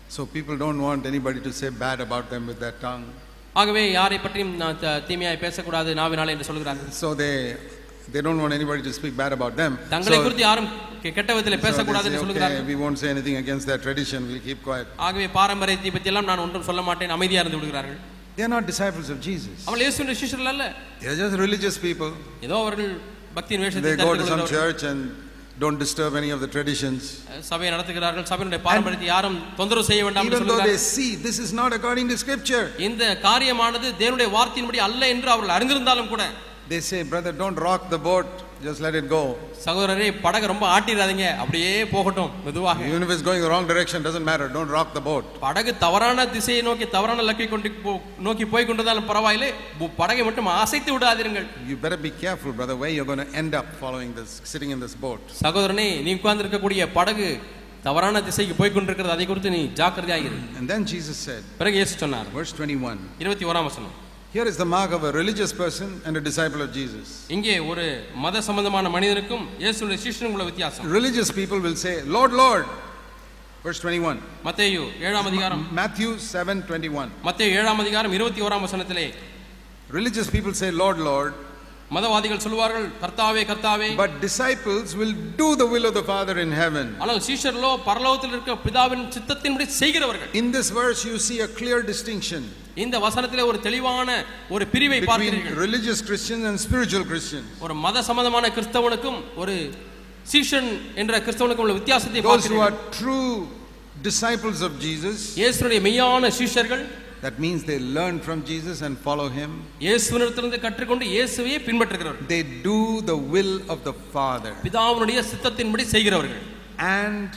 So people don't want anybody to say bad about them with their tongue. ஆகவே யாரை பற்றியும் தீமையாய் பேசக்கூடாது நாவினாலே என்று சொல்கிறார்கள். So they don't want anybody to speak bad about them. தங்களை குறித்து யாரும் கெட்ட விதத்தில் பேசக்கூடாது என்று சொல்கிறார்கள். We won't say anything against their tradition, we'll keep quiet. ஆகவே பாரம்பரியத்தை பற்றி எல்லாம் நான் ஒன்றும் சொல்ல மாட்டேன், அமைதியா இருந்து விடுகிறார்கள். They are not disciples of Jesus. அவர்கள் இயேசுவின் சீஷர்கள் அல்ல. They are just religious people. ஏதோ அவர்கள் பக்தியின் வேஷத்தை they go to some church and don't disturb any of the traditions. சபையை நடத்துகிறார்கள், சபையினுடைய பாரம்பரியத்தை யாரும் தொந்தரவு செய்ய வேண்டாம் என்று சொல்கிறார்கள். Even though they சொல்கிறார்கள். see this is not according to scripture. இந்த காரியமானது தேவனுடைய வார்த்தையின்படி அல்ல என்று அவர்கள் அறிந்திருந்தாலும் கூட they say, brother, don't rock the boat, just let it go. சகோதரரே, படகு ரொம்ப ஆட்டிராதீங்க, அப்படியே போகட்டும் மெதுவாக. Even if it's going the wrong direction, doesn't matter, don't rock the boat. படகு தவறான திசையை நோக்கி தவறான இலக்கை நோக்கி போய் கொண்டிருந்தாலும் பரவாயில்லை, படகை மட்டும் அசைத்து விடாதீர்கள். You better be careful, brother, where you're going to end up following this, sitting in this boat. சகோதரனே, நீ உட்கார்ந்து இருக்கக்கூடிய படகு தவறான திசைக்கு போய் கொண்டிருக்கிறது, அதை குறித்து நீ ஜாக்கிரதையாக இரு. And then Jesus said, பிறகு இயேசு சொன்னார், verse 21, 21ஆம் வசனம், here is the mark of a religious person and a disciple of Jesus. இங்கே ஒரு மத சம்பந்தமான மனிதனுக்கும் இயேசுவின் சீஷனுக்கும் உள்ள வித்தியாசம். Religious people will say, Lord, Lord. Verse 21. மத்தேயு 7ஆம் அதிகாரம், Matthew 7:21. மத்தேயு 7ஆம் அதிகாரம் 21ஆம் வசனத்திலே religious people say, Lord, Lord. மதவாதிகள் சொல்வார்கள், கர்த்தாவே கர்த்தாவே. But disciples will do the will of the Father in heaven. ஆனால் சீஷர்களோ பரலோகத்தில் இருக்கிற பிதாவின் சித்தத்தின்படி செய்கிறவர்கள். In this verse you see a clear distinction. இந்த வசனத்திலே ஒரு தெளிவான ஒரு பிரிவை பார்க்கிறீர்கள். Between religious Christians and spiritual Christians. ஒரு மத சம்பந்தமான கிறிஸ்தவனுக்கும் ஒரு சீஷன் என்ற கிறிஸ்தவனுக்கும் உள்ள வித்தியாசத்தை பார்க்கிறீர்கள். Those who are true disciples of Jesus. இயேசுவுடைய மெய்யான சீஷர்கள். That means they learn from Jesus and follow him. இயேசுவினிடத்திலிருந்து கற்றுக்கொண்டு இயேசுவையே பின்பற்றுகிறவர்கள். They do the will of the Father. பிதாவினுடைய சித்தத்தின்படி செய்கிறவர்கள். And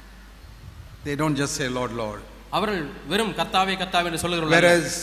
they don't just say Lord, Lord. அவர்கள் வெறும் கர்த்தாவே கர்த்தாவே என்று சொல்லுகிறார்கள். Whereas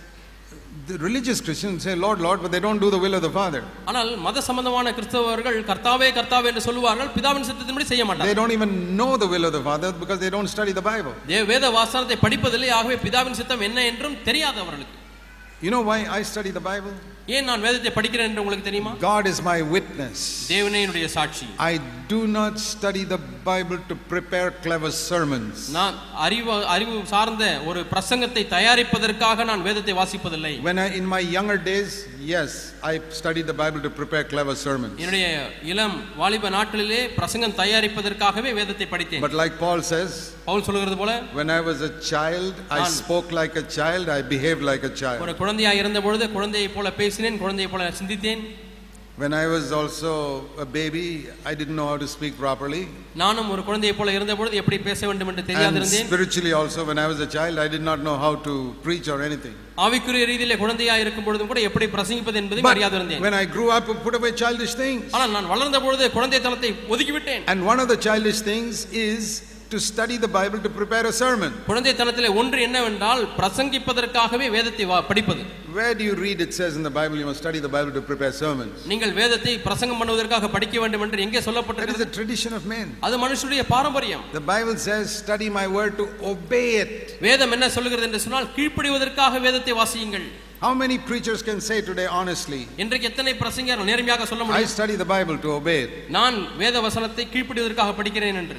the religious Christians say Lord, Lord, but they don't do the will of the Father. ஆனால் மத சம்பந்தமான கிறிஸ்தவர்கள் கர்த்தாவே கர்த்தாவே என்று சொல்வார்கள், பிதாவின் சித்தத்தின்படி செய்ய மாட்டார்கள். They don't even know the will of the Father because they don't study the Bible. வேத வசனத்தை படிப்பதில்லை, ஆகவே பிதாவின் சித்தம் என்ன என்றும் தெரியாது அவர்களுக்கு. You know why I study the Bible? ஏன் நான் வேதத்தை படிக்கிறேன் என்று உங்களுக்கு தெரியுமா? God is my witness. தேவனே என்னுடைய சாட்சி. I do not study the Bible to prepare clever sermons. நான் அறிவு சார்ந்த ஒரு பிரசங்கத்தை தயாரிப்பதற்காக நான் வேதத்தை வாசிப்பதில்லை. When in my younger days, yes, I studied the Bible to prepare clever sermons. என்னுடைய இளம் வாலிப நாட்களிலே பிரசங்கம் தயாரிப்பதற்காகவே வேதத்தை படித்தேன். But like Paul says, Pavul சொல்கிறது போல, when I was a child, I spoke like a child, I behaved like a child. ஒரு குழந்தையாக இருந்த பொழுது குழந்தையைப் போல பேசினேன், குழந்தையைப் போல சிந்தித்தேன். When I was also a baby, I didn't know how to speak properly. நானும் ஒரு குழந்தையைப் போல இருந்த பொழுது எப்படி பேச வேண்டும் என்று தெரியாதிருந்தேன். And spiritually also, when I was a child, I did not know how to preach or anything. ஆவிக்குரிய ரீதியிலே குழந்தையாக இருக்கும் பொழுதும் கூட எப்படி பிரசங்கிப்பது என்பதை அறியாதிருந்தேன். When I grew up, I put away childish things. ஆனால் நான் வளர்ந்த பொழுது குழந்தைத்தனத்தை ஒதுக்கிவிட்டேன். And one of the childish things is to study the Bible to prepare a sermon. குழந்தைத்தனத்திலே ஒன்று என்னவென்றால் பிரசங்கிப்பதற்காகவே வேதத்தை படிப்பது. Where do you read it says in the Bible you must study the Bible to prepare sermons? நீங்கள் வேதத்தை பிரசங்கம் பண்ணுவதற்காக படிக்க வேண்டும் என்று எங்கே சொல்லப்பட்டிருக்கிறது? That is a tradition of men. அது மனுஷனுடைய பாரம்பரியம். The Bible says study my word to obey it. வேதம் என்ன சொல்கிறது என்று சொன்னால் கீழ்ப்படிவதற்காக வேதத்தை வாசியுங்கள். How many preachers can say today honestly, இன்றைக்கு எத்தனை பிரசங்கியார் நேர்மையாக சொல்ல முடியும், I study the Bible to obey it? நான் வேத வசனத்தை கீழ்ப்படிவதற்காக படிக்கிறேன் என்று.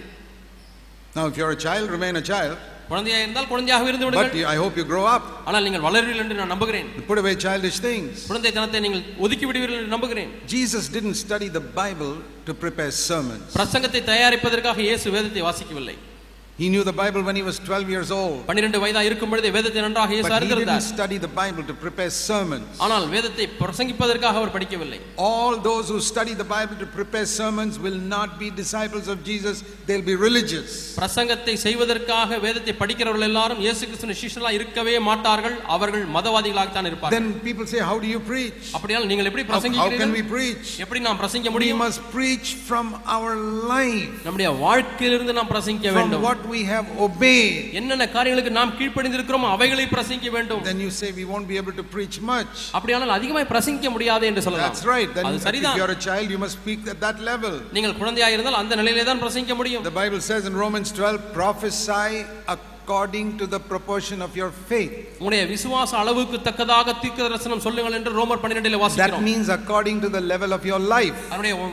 Now if you are a child, remain a child. குழந்தையாக இருந்தால் குழந்தையாக இருந்து விடுங்கள். But I hope you grow up. ஆனால் நீங்கள் வளருவீர்கள் என்று நான் நம்புகிறேன். Put away childish things. குழந்தைத்தனத்தை நீங்கள் ஒதுக்கி விடுவீர்கள் என்று நம்புகிறேன். Jesus didn't study the Bible to prepare sermons. பிரசங்கத்தை தயாரிப்பதற்காக இயேசு வேதத்தை வாசிக்கவில்லை. He knew the Bible when he was 12 years old. 12 வயதாக இருக்கும் பொழுது வேதத்தை நன்றாக இயேசு அறிந்திருந்தார். But he didn't study the Bible to prepare sermons. ஆனால் வேதத்தை பிரசங்கிப்பதற்காக அவர் படிக்கவில்லை. All those who study the Bible to prepare sermons will not be disciples of Jesus, they'll be religious. பிரசங்கத்தை செய்வதற்காக வேதத்தை படிக்கிறவர்கள் எல்லாரும் இயேசு கிறிஸ்துவின் சீஷர்களாக இருக்கவே மாட்டார்கள், அவர்கள் மதவாதிகளாக தான் இருப்பார்கள். Then people say, how do you preach? அப்படியால் நீங்கள் எப்படி பிரசங்கிக்கிறீர்கள்? How can we preach? எப்படி நாம் பிரசங்கிக்க முடியும்? We must preach from our life. நம்முடைய வாழ்க்கையிலிருந்து நாம் பிரசங்கிக்க வேண்டும். From what we have obeyed. என்னென்ன காரியங்களுக்கு நாம் கீழ்ப்படிந்திருக்கிறோமோ அவைகளை பிரசங்கிக்க வேண்டும். Then you say we won't be able to preach much. அப்படியானால் அதிகமாய் பிரசங்கிக்க முடியாது என்று சொல்லலாம். That's right. Then if you are a child you must speak at that level. நீங்கள் குழந்தையாக இருந்தால் அந்த நிலையிலே தான் பிரசங்கிக்க முடியும். The Bible says in Romans 12, prophesy according to the proportion of your faith. உங்களுடைய விசுவாச அளவுக்கு தக்கதாக தீர்க்கதரிசனம் சொல்லுங்கள் என்று ரோமர் 12 வாசிக்கிறோம். That means according to the level of your life. அவருடைய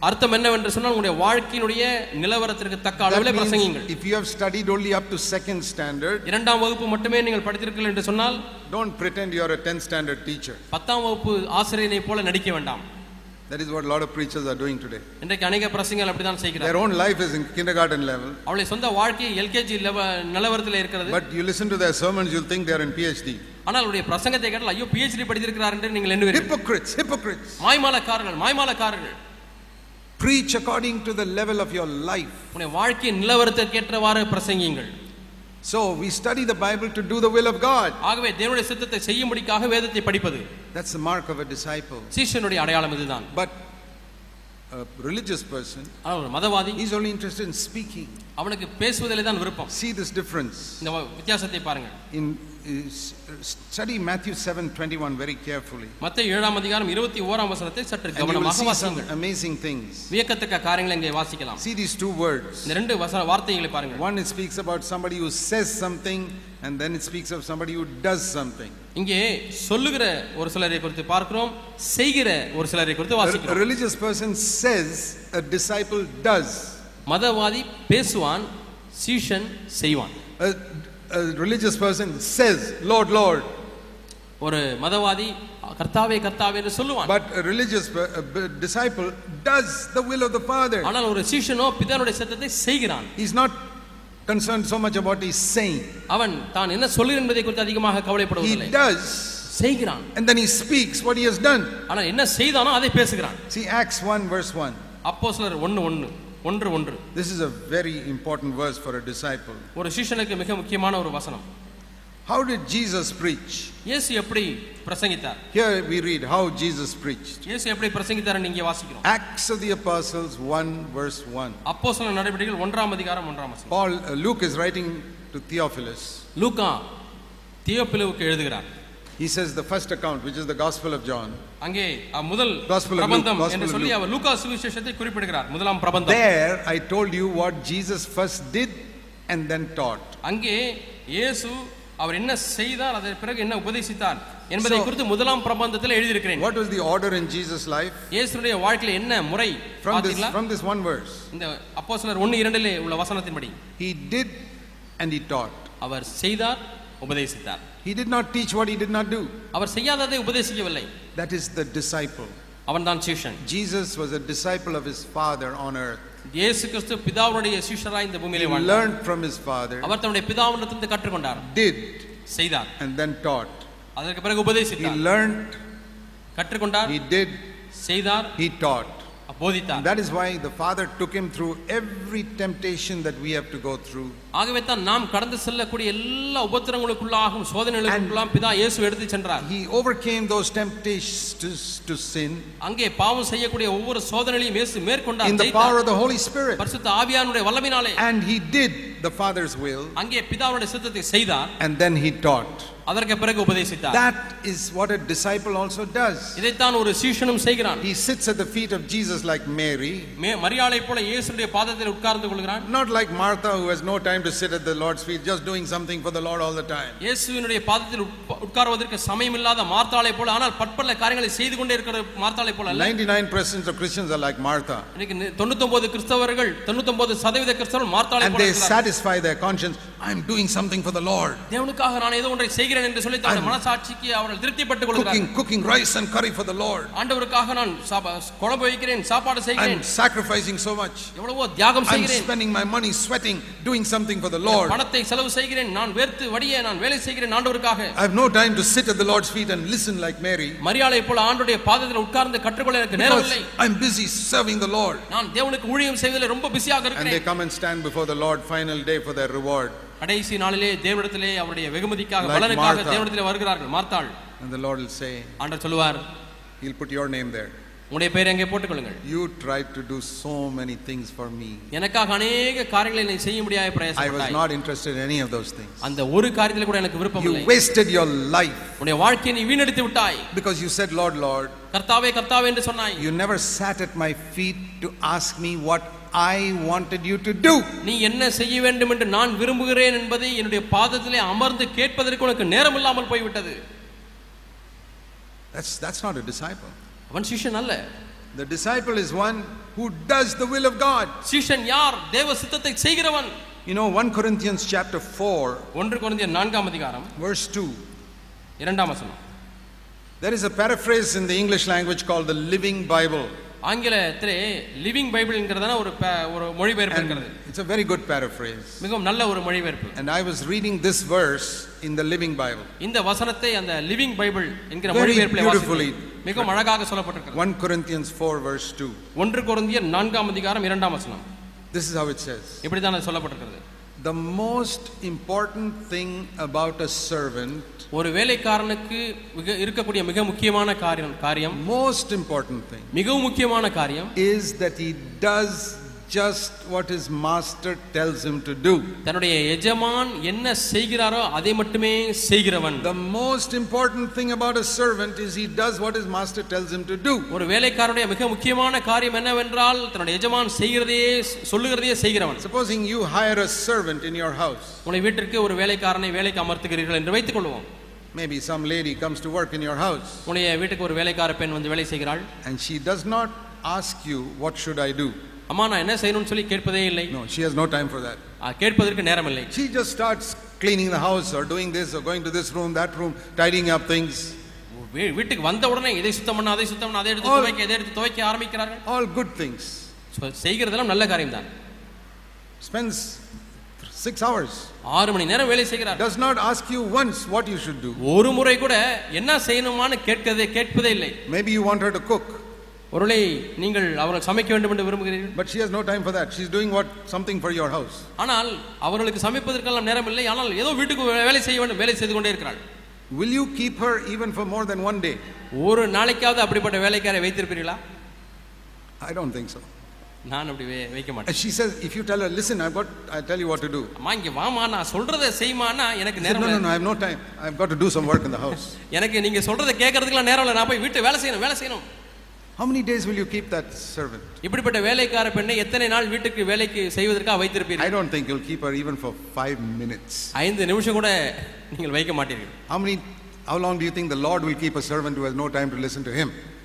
அர்த்தம் என்னவென்று சொன்னால் உங்களுடைய வாழ்க்கையினுடைய நிலவரத்திற்கு தக்க அளவிலே பிரசங்கியுங்கள். If you have studied only up to second standard, இரண்டாம் வகுப்பு மட்டுமே நீங்கள் படித்திருக்கிறீர்கள் என்று சொன்னால், don't pretend you are a 10th standard teacher. 10ஆம் வகுப்பு ஆசிரியரை போல நடிக்க வேண்டாம். That is what a lot of preachers are doing today. இன்றைக்கு अनेक பிரசங்கிகள் அப்படி தான் செய்கிறார்கள். Their own life is in kindergarten level. அவளுடைய சொந்த வாழ்க்கை எல்கேஜி நிலவரத்தில் இருக்கிறது. But you listen to their sermons, you'll think they are in PhD. ஆனால் அவருடைய பிரசங்கத்தை கேட்டால் ஐயோ PhD படித்திருக்கிறார் என்று நீங்கள் எண்ணுவீர்கள். Hypocrites. மாய்மாலக்காரர்கள். Preach according to the level of your life. உங்களுடைய வாழ்க்கையின் நிலவரத்திற்கு ஏற்றவாறு பிரசங்கியுங்கள். So we study the Bible to do the will of God. ஆகவே தேவனுடைய சித்தத்தை செய்யும்படியாக வேதத்தை படிப்பது. That's the mark of a disciple. சீஷனுடைய அடையாளம் இதுதான். But a religious person, மதவாதி, he's only interested in speaking. அவனுக்கு பேசுவதிலே தான் விருப்பம். See this difference. இந்த வித்தியாசத்தை பாருங்கள். In study Matthew 7:21 very carefully. மத்தேயு 7ஆம் அதிகாரம் 21ஆம் வசனத்தை சற்று கவனமாக வாசியுங்கள். Amazing things. வியக்கத்தக்க காரியங்களை இங்கே வாசிக்கலாம். See these two words. இந்த ரெண்டு வார்த்தைகளை பாருங்கள். One, it speaks about somebody who says something, and then it speaks of somebody who does something. இங்கே சொல்லுகிற ஒரு சிலரை குறித்து பார்க்கிறோம், செய்கிற ஒரு சிலரை குறித்து வாசிக்கிறோம். A religious person says, a disciple does. மதவாதி பேசுவான், சீஷன் செய்வான். A religious person says, Lord, Lord. ஒரு மதவாதி கர்த்தாவே கர்த்தாவே என்று சொல்லுவான். But a religious disciple does the will of the Father. ஆனால் ஒரு சீஷனோ பிதாவுடைய சித்தத்தை செய்கிறான். He's not concerned so much about he's saying. அவன் தான் என்ன சொல்லுகிறான் என்பதை குறித்து அதிகமாக கவலைப்படுவதில்லை. He does. செய்கிறான். And then he speaks what he has done. ஆனால் என்ன செய்தானோ அதை பேசுகிறான். See Acts 1 verse 1. அப்போஸ்தலர் 1:1. This is a very important verse for a disciple. ஒரு சீஷனுக்கு மிக முக்கியமான ஒரு வசனம். How did Jesus preach? இயேசு எப்படி பிரசங்கித்தார்? Here we read how Jesus preached. இயேசு எப்படி பிரசங்கித்தார் என்று இங்கே வாசிக்கிறோம். Acts of the Apostles 1 verse 1. அப்போஸ்தலர் நடவடிக்கைகள் 1ஆம் அதிகாரம் 1ஆம் வசனம். Luke is writing to Theophilus. லூக்கா தியோப்பிலுவுக்கு எழுதுகிறார். He says the first account, which is the Gospel of John. அங்கே முதல் பிரபந்தம் என்று சொல்லி அவர் லூக்கா சுவிசேஷத்தை குறிப்பிடுகிறார். முதலாம் பிரபந்தம். There I told you what Jesus first did and then taught. அங்கே இயேசு அவர் என்ன செய்தார், அதற்கு பிறகு என்ன உபதேசித்தார் என்பதை குறித்து முதலாம் பிரபந்தத்தில் எழுதி இருக்கிறேன். What was the order in Jesus' life? இயேசுவுடைய வாழ்க்கையில் என்ன முறை பார்த்தீங்களா? From this one verse. இந்த அப்போஸ்தலர் 1:2 உள்ள வசனத்தின்படி He did and he taught. அவர் செய்தார், உபதேசித்தார். He did not teach what he did not do. Our செய்யாததை உபதேசிக்கவில்லை. That is the disciple. அவன்தான் சீஷன். Jesus was a disciple of his father on earth. இயேசு கிறிஸ்து பிதாவுடைய சீஷராய் இந்த பூமியிலே வாழ்ந்தார். He learned from his father. அவர் தன்னுடைய பிதாவிடமிருந்து கற்றுக்கொண்டார். Did. செய்தார். And then taught. அதற்கு பிறகு உபதேசித்தார். He learned. கற்றுக்கொண்டார். He did. செய்தார். He taught. போதித்தார். That is why the Father took him through every temptation that we have to go through. ஆகவே தான் நாம் கடந்து செல்லக்கூடிய எல்லா உபத்திரங்களுக்குள்ளாகும் சோதனைகளுக்குள்ளாம் பிதா இயேசு எடுத்து சென்றார். He overcame those temptations to sin. அங்கே பாவம் செய்யக்கூடிய ஒவ்வொரு சோதனையையும் இயேசு மேற்கொண்டார். In the power of the Holy Spirit. பரிசுத்த ஆவியானவருடைய வல்லமையினாலே. And he did the Father's will. அங்கே பிதாவுடைய சித்தத்தை செய்தார். And then he taught. அதற்கு பிறகு உபதேசித்தார். That is what a disciple also does. இதைத்தான் ஒரு சீஷனும் செய்கிறான். He sits at the feet of Jesus like Mary. மரியாளை போல இயேசுவுடைய பாதத்தில் உட்கார்ந்து கொள்கிறான். Not like Martha who has no time to sit at the Lord's feet, just doing something for the Lord all the time. இயேசுவினுடைய பாதத்தில் உட்கார்வதற்கு சமயம் இல்லாத மார்த்தாளை போல, ஆனால் பற்பல காரியங்களை செய்து கொண்டே இருக்கிற மார்த்தாளை போல அல்ல. 99% of Christians are like Martha. இன்னைக்கு 99% கிறிஸ்தவர்கள் 99% கிறிஸ்தவர்கள் மார்த்தாளை போல இருக்கிறார்கள். And they satisfy their conscience. I am doing something for the Lord. தேவனுக்காக நான் ஏதோ ஒன்றை செய்கிறேன் என்று சொல்லி தன்னுடைய மனசாட்சிக்கு அவர்கள் திருப்திப்பட்டுக் கொள்கிறார்கள். Cooking rice and curry for the Lord. ஆண்டவருக்காக நான் குழம்பு வைக்கிறேன், சாப்பாடு செய்கிறேன். I'm sacrificing so much. எவ்வளவோ தியாகம் செய்கிறேன். I'm spending my money sweating doing something for the Lord. பணத்தை செலவு செய்கிறேன், நான் வேர்த்து வடிய நான் வேலை செய்கிறேன் ஆண்டவருக்காக. I have no time to sit at the Lord's feet and listen like Mary. மரியாளை போல ஆண்டவருடைய பாதத்தில் உட்கார்ந்து கற்றுக்கொள்ள எனக்கு நேரம் இல்லை. I'm busy serving the Lord. நான் தேவனுக்கு ஊழியம் செய்வதில் ரொம்ப பிஸியாக இருக்கிறேன். And they come and stand before the Lord final day for their reward. கடைசி நாளிலே தேவனிடத்திலே அவருடைய வெகுமதிக்காக பலனுக்காக தேவனிடத்திலே வருகிறார்கள் மார்த்தாள். And the Lord will say, ஆண்டவர் சொல்வார், He'll put your name there. உங்களுடைய பெயரை அங்கே போட்டுக் கொள்ளுங்கள். You tried to do so many things for me. எனக்காக अनेक காரியங்களை நீ செய்ய முடியாத பிரயாசப்பட்டாய். I was not interested in any of those things. அந்த ஒரு காரியத்திலே கூட எனக்கு விருப்பம் இல்லை. You wasted your life. உன்னுடைய வாழ்க்கையை நீ வீணடித்து விட்டாய். Because you said, Lord, Lord. கர்த்தாவே கர்த்தாவே என்று சொன்னாய். You never sat at my feet to ask me what I wanted you to do. நீ என்ன செய்ய வேண்டும் என்று நான் விரும்புகிறேன் என்பதை என்னுடைய பாதத்திலே அமர்ந்து கேட்பதற்கு உனக்கு நேரம் இல்லாமல் போய்விட்டது. That's not a disciple. அவன் சிஷ்யன் அல்ல. The disciple is one who does the will of God. சீஷன் யார்? தேவ சித்தத்தை செய்கிறவன். You know, 1 Corinthians chapter 4, 1 கொரிந்தியர் 4 அதிகாரம் verse 2. இரண்டாம் வசனம். There is a paraphrase in the English language called the Living Bible. ஆங்கிலத்திலே லிவிங் பைபிள் என்கிறதான ஒரு மொழிபெயர்ப்பு இருக்கிறது. It's a very good paraphrase. மிகவும் நல்ல ஒரு மொழிபெயர்ப்பு. And I was reading this verse in the Living Bible. இந்த வசனத்தை அந்த லிவிங் பைபிள் என்கிற மொழிபெயர்ப்பிலே வாசித்தேன். மிகவும் அழகாக சொல்லப்பட்டிருக்கிறது. 1 Corinthians 4 verse 2. 1 கொரிந்தியர் 4 அதிகாரம் 2 வசனம். This is how it says. இப்படி தான் சொல்லப்பட்டிருக்கிறது. The most important thing about a servant, ஒரு வேலைக்காரனுக்கு இருக்கக்கூடிய மிக முக்கியமான காரியம் most important thing, மிகவும் முக்கியமான காரியம் is that he does just what his master tells him to do. தன்னுடைய எஜமான் என்ன செய்கிறாரோ அதை மட்டுமே செய்கிறவன். The most important thing about a servant is he does what his master tells him to do. ஒரு வேலைக்காரனுடைய மிக முக்கியமான காரியம் என்னவென்றால் தன்னுடைய எஜமான் செய்கிறதையே சொல்லுகிறதையே செய்கிறவன். Supposing you hire a servant in your house. உங்கள் வீட்டிற்கு ஒரு வேலைக்காரனை வேலைக்கு அமர்த்துகிறீர்கள் என்று வைத்துக் கொள்வோம். Maybe some lady comes to work in your house. உங்கள் வீட்டுக்கு ஒரு வேலைக்கார பெண் வந்து வேலை செய்கிறாள். And she does not ask you what should I do. அம்மா நான் என்ன செய்யணும்னு சொல்லி கேட்பதே இல்லை. No, she has no time for that. கேட்பதற்கு நேரம் இல்லை. She just starts cleaning the house or doing this or going to this room, that room, tidying up things. வீட்டுக்கு வந்த உடனே இதை சுத்தம் பண்ண அதை சுத்தம் பண்ண அதை எடுத்து துவைக்க இதை எடுத்து துவைக்க ஆரம்பிக்கிறார்கள். All good things. செய்கிறதெல்லாம் நல்ல காரியம் தான். Spends 6 hours. 6 மணி நேரம் வேலை செய்கிறார். Does not ask you once what you should do. ஒரு முறை கூட என்ன செய்யணுமான்னு கேட்பதே இல்லை. Maybe you want her to cook. ஒருவேளை நீங்கள் அவர்கள் சமைக்க வேண்டும் என்று விரும்புகிறீர்கள். But she has no time for that. She is doing something for your house. ஆனால் அவர்களுக்கு சமைப்பதற்கெல்லாம் நேரம் இல்லை. ஆனால் ஏதோ வீட்டுக்கு வேலை செய்ய வேண்டும், வேலை செய்து கொண்டே இருக்கிறாள். Will you keep her even for more than one day? ஒரு நாளைக்காவது அப்படிப்பட்ட வேலைக்காரை வைத்திருப்பீர்களா? I don't think so. நான் அப்படி வைக்க மாட்டேன். She says, if you tell her, listen, I tell you what to do. அம்மா இங்க வாமா நான் சொல்றதை செய்மானா எனக்கு நேரம் இல்லை. No, I have no time. I've got to do some work in the house. எனக்கு நீங்க சொல்றதை கேட்கிறதுக்குலாம் நேரம் இல்லை. நான் போய் வீட்டு வேலை செய்யணும். How many days will you keep that servant? இப்படிப்பட்ட வேலைக்கார பெண்ணை எத்தனை நாள் வீட்டுக்கு வேலைக்கு செய்வதற்காக வைத்திருப்பீர்கள்? I don't think you'll keep her even for 5 minutes. 5 நிமிஷம் கூட நீங்கள் வைக்க மாட்டீர்கள். How long do you think the Lord will keep a servant who has no time to listen to him?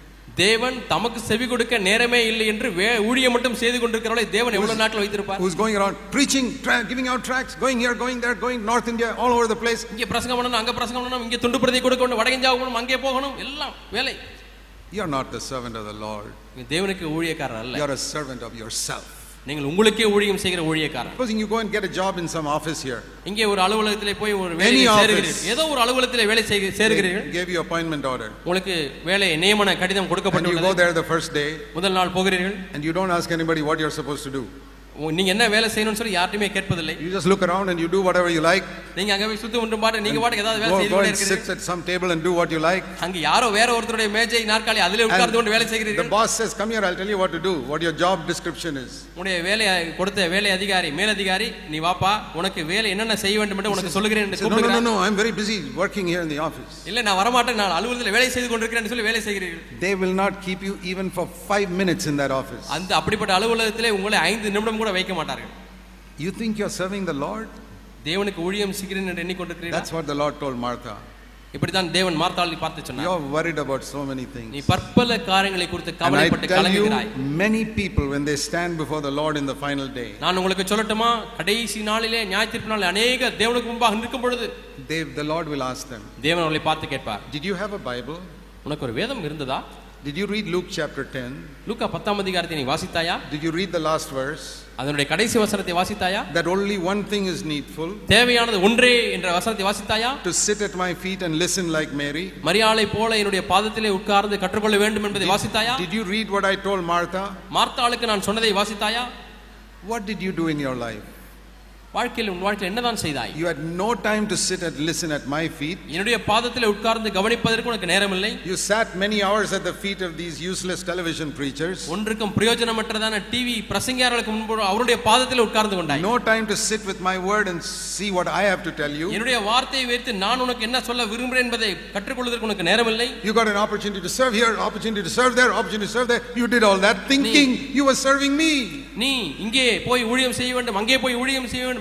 தேவன் தமக்கு செவி கொடுக்க நேரமே இல்லை என்று ஊழியம் மட்டும் செய்து கொண்டிருக்கிறவளை தேவன் எவ்வளவு நாட்கள் வைத்திருப்பார்? Who's going around preaching, giving out tracts, going here, going there, going North India, all over the place. இங்க பிரசங்கம் பண்ணனும், அங்க பிரசங்கம் பண்ணனும், இங்க துண்டு பிரதி கொடுக்க வேண்டும், வடக்கு இந்தியாவுக்கு போகணும், அங்கே போகணும், எல்லாம் வேலை. You are not the servant of the Lord. தேவனுக்கு ஊழியக்காரர் அல்ல. You are a servant of yourself. நீங்கள் உங்களுக்கே ஊழியம் செய்கிற ஊழியக்காரர். Supposing you go and get a job in some office here. இங்கே ஒரு அலுவலகத்திலே போய் ஒரு வேலை சேருகிறீர்கள். ஏதோ ஒரு அலுவலகத்திலே வேலை சேருகிறீர்கள். Gave you appointment order. உங்களுக்கு வேலை நியமன கடிதம் கொடுக்கப்பட்டுள்ளது. You go there the first day. முதல் நாள் போகிறீர்கள். And you don't ask anybody what you are supposed to do. நீங்க என்ன வேலை செய்யணும்னு சொல்லி யார்ட்டுமே கேட்பதில்லை. You just look around and you do whatever you like. நீங்க அங்க போய் சுத்தி ஒன்றும் பாட்டு நீங்க பாட்டு ஏதாவது வேலை செய்து கொண்டே இருக்கீங்க. Sit at some table and do what you like. அங்க யாரோ வேற ஒருத்தருடைய மேஜை நாற்காலி அதிலே உட்கார்ந்து கொண்டு வேலை செய்கிறீர்கள். The boss says, come here, I'll tell you what to do, what your job description is. உன்னுடைய வேலை கொடுத்த வேலை அதிகாரி மேலதிகாரி நீ வாப்பா உனக்கு வேலை என்னென்ன செய்ய வேண்டும் என்று உனக்கு சொல்லுகிறேன் என்று கூப்பிடுகிறார். No, I'm very busy working here in the office. இல்ல நான் வர மாட்டேன், நான் அலுவலகத்தில் வேலை செய்து கொண்டிருக்கிறேன் சொல்லி வேலை செய்கிறீர்கள். They will not keep you even for 5 minutes in that office. அந்த அப்படிப்பட்ட அலுவலகத்திலே உங்களை 5 நிமிடம் கூட வைக்க மாட்டார்கள். You think you are serving the Lord? தேவனுக்கு ஊழியம் செய்கிறேன் என்று எண்ணிக்கொண்டிருக்கிறீர்களா? That's what the Lord told Martha. இப்படி தான் தேவன் மார்த்தாளை பார்த்து சொன்னார். You are worried about so many things. நீ பற்பல காரியங்களை குறித்து கவலைப்பட்டு கலங்குகிறாய். Many people when they stand before the Lord in the final day. நான் உங்களுக்கு சொல்லட்டுமா, கடைசி நாளிலே நியாயத்தீர்ப்பு நாளிலே अनेக தேவனுக்கு முன்பாக நிற்கும் பொழுது the Lord will ask them. தேவன் அவர்களை பார்த்து கேட்பார். Did you have a Bible? உனக்கு ஒரு வேதம் இருந்ததா? Did you read Luke chapter 10? லூக்கா 10ஆம் அதிகாரத்தை நீ வாசித்தாயா? Did you read the last verse? அதனுடைய கடைசி வசனத்தை வாசித்தாயா? That only one thing is needful. தேவையானது ஒன்றே என்ற வசனத்தை வாசித்தாயா? To sit at my feet and listen like Mary. மரியாளை போல என்னுடைய பாதத்திலே உட்கார்ந்து கற்றுக்கொள்ள வேண்டும் என்பதை வாசித்தாயா? Did you read what I told Martha? மார்த்தாளுக்கு நான் சொன்னதை வாசித்தாயா? What did you do in your life? வாழ்க்கையில் உன் வாழ்க்கையில் என்னதான் செய்தாய்? You had no time to sit and listen at my feet. என்னுடைய பாதத்திலே உட்கார்ந்து கவனிப்பதற்கு உனக்கு நேரம் இல்லை. You sat many hours at the feet of these useless television preachers. ஒன்றுக்கும் பிரயோஜனமற்றதான டிவி பிரசங்கியார்களுக்கு முன்பு அவருடைய பாதத்திலே உட்கார்ந்து கொண்டாய். No time to sit with my word and see what I have to tell you. என்னுடைய வார்த்தையை வைத்து நான் உனக்கு என்ன சொல்ல விரும்புகிறேன் என்பதை கற்றுக்கொள்வதற்கு உனக்கு நேரம் இல்லை. You got an opportunity to serve here, opportunity to serve there, opportunity to serve there. You did all that thinking you were serving me. நீ இங்கே போய் ஊழியம் செய்ய வேண்டும், அங்கே போய் ஊழியம் செய்ய வேண்டும்,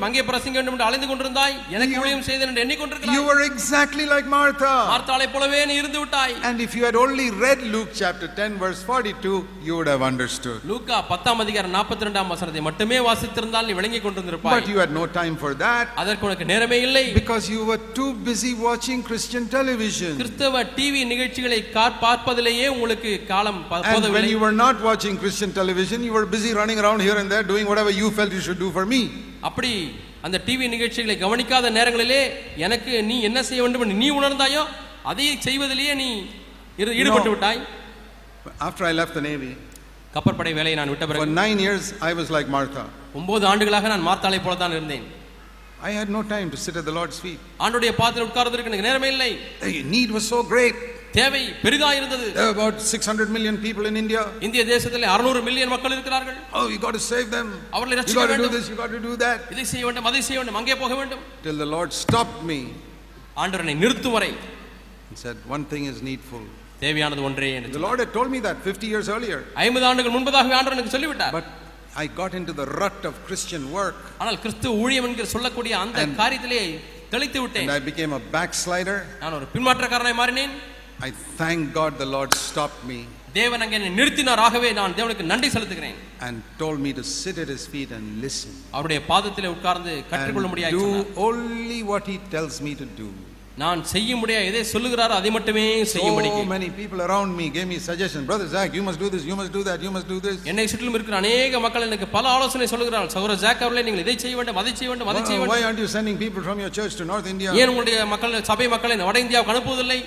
வேண்டும், அங்கே பிரசங்கிக்க வேண்டும் என்று அலைந்து கொண்டிருந்தாய். எனக்கு ஊழியம் செய்தேன் என்று எண்ணிக்கொண்டிருக்கிறாய். You were exactly like Martha. மார்த்தாளை போலவே நீ இருந்து விட்டாய். And if you had only read Luke chapter 10 verse 42, you would have understood. லூக்கா 10ஆம் அதிகாரம் 42ஆம் வசனத்தை மட்டுமே வாசித்திருந்தால் நீ விளங்கிக் கொண்டிருப்பாய். But you had no time for that. அதற்கு உனக்கு நேரமே இல்லை. Because you were too busy watching Christian television. கிறிஸ்தவ டிவி நிகழ்ச்சிகளை பார்ப்பதிலேயே உங்களுக்கு காலம் போதவில்லை. And when you were not watching Christian television, you were busy running around here and there doing whatever you felt you should do for me. அப்படி அந்த டிவி நிகழ்ச்சிகளை கவனிக்காத நேரங்களிலே எனக்கு நீ என்ன செய்ய வேண்டும் என்று நீ உணர்ந்தாயோ அதை செய்வதிலேயே நீ ஈடுபட்டு விட்டாய். After I left the Navy, கப்பற்படை வேலையை நான் விட்ட பிறகு for 9 years I was like Martha. 9 ஆண்டுகளாக நான் மார்த்தாளை போல தான் இருந்தேன். I had no time to sit at the Lord's feet. ஆண்டவருடைய பாதத்தில் உட்கார்வதற்கு எனக்கு நேரமே இல்லை. The need was so great. தேவை பெரிதா இருந்தது. There were about 600 million people in India. இந்திய தேசத்திலே 600 மில்லியன் மக்கள் இருக்கிறார்கள். Oh, you got to save them. அவர்களை You ரட்சிக்க got to do வேண்டும். this, you got to do that. இதை செய்ய வேண்டும், அதை செய்ய வேண்டும், அங்கே போக வேண்டும். Till the Lord stopped me ஆண்டவர் என்னை நிறுத்தும் வரை and said, one thing is needful. தேவையானது ஒன்றே என்று. The Lord had told me that 50 years earlier. 50 ஆண்டுகள் முன்பதாக ஆண்டவர் எனக்கு சொல்லிவிட்டார். But I got into the rut of Christian work. ஆனால் கிறிஸ்து ஊழியம் என்கிற சொல்லக்கூடிய அந்த காரியத்திலே தெளித்து விட்டேன். And I became a backslider. நான் ஒரு பின்மாற்றக்காரனாய் மாறினேன். I thank God the Lord stopped me. தேவன் அங்கே என்னை நிறுத்தினார். ஆகவே நான் தேவனுக்கு நன்றி செலுத்துகிறேன். And told me to sit at his feet and listen. அவருடைய பாதத்திலே உட்கார்ந்து கற்றுக்கொள்ளும்படியாய் சொன்னார். Do only what he tells me to do. நான் செய்ய முடியாது எதை சொல்லுகிறாரோ அதை மட்டுமே செய்யும்படி. So many people around me gave me suggestions. Brother Zach, you must do this, you must do that, you must do this. என்னை சுற்றிலும் இருக்கிற अनेक மக்கள் எனக்கு பல ஆலோசனை சொல்லுகிறார்கள். சகோதரர் ஜாக் அவர்களே, நீங்கள் இதை செய்ய வேண்டும், அதை செய்ய வேண்டும், அதை செய்ய வேண்டும். Why aren't you sending people from your church to North India? ஏன் உங்களுடைய மக்கள் சபை மக்களை வட இந்தியாவுக்கு அனுப்புவதில்லை?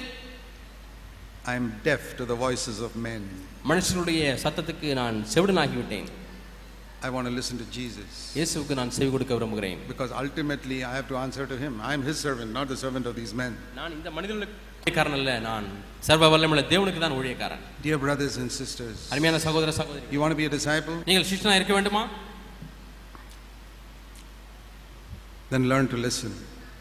I am deaf to the voices of men. மனுஷனுடைய சத்தத்துக்கு நான் செவிடனாகி விட்டேன். I want to listen to Jesus. இயேசுவுக்கு நான் செவி கொடுக்க விரும்புகிறேன். Because ultimately I have to answer to him. I am his servant, not the servant of these men. நான் இந்த மனிதர்களுக்கு ஊழியக்காரன் அல்ல, நான் சர்வ வல்லமையுள்ள தேவனுக்கு தான் ஊழியக்காரன். Dear brothers and sisters, அருமையான சகோதர சகோதரி, you want to be a disciple? நீங்கள் சிஷ்யனா இருக்க வேண்டுமா? Then learn to listen.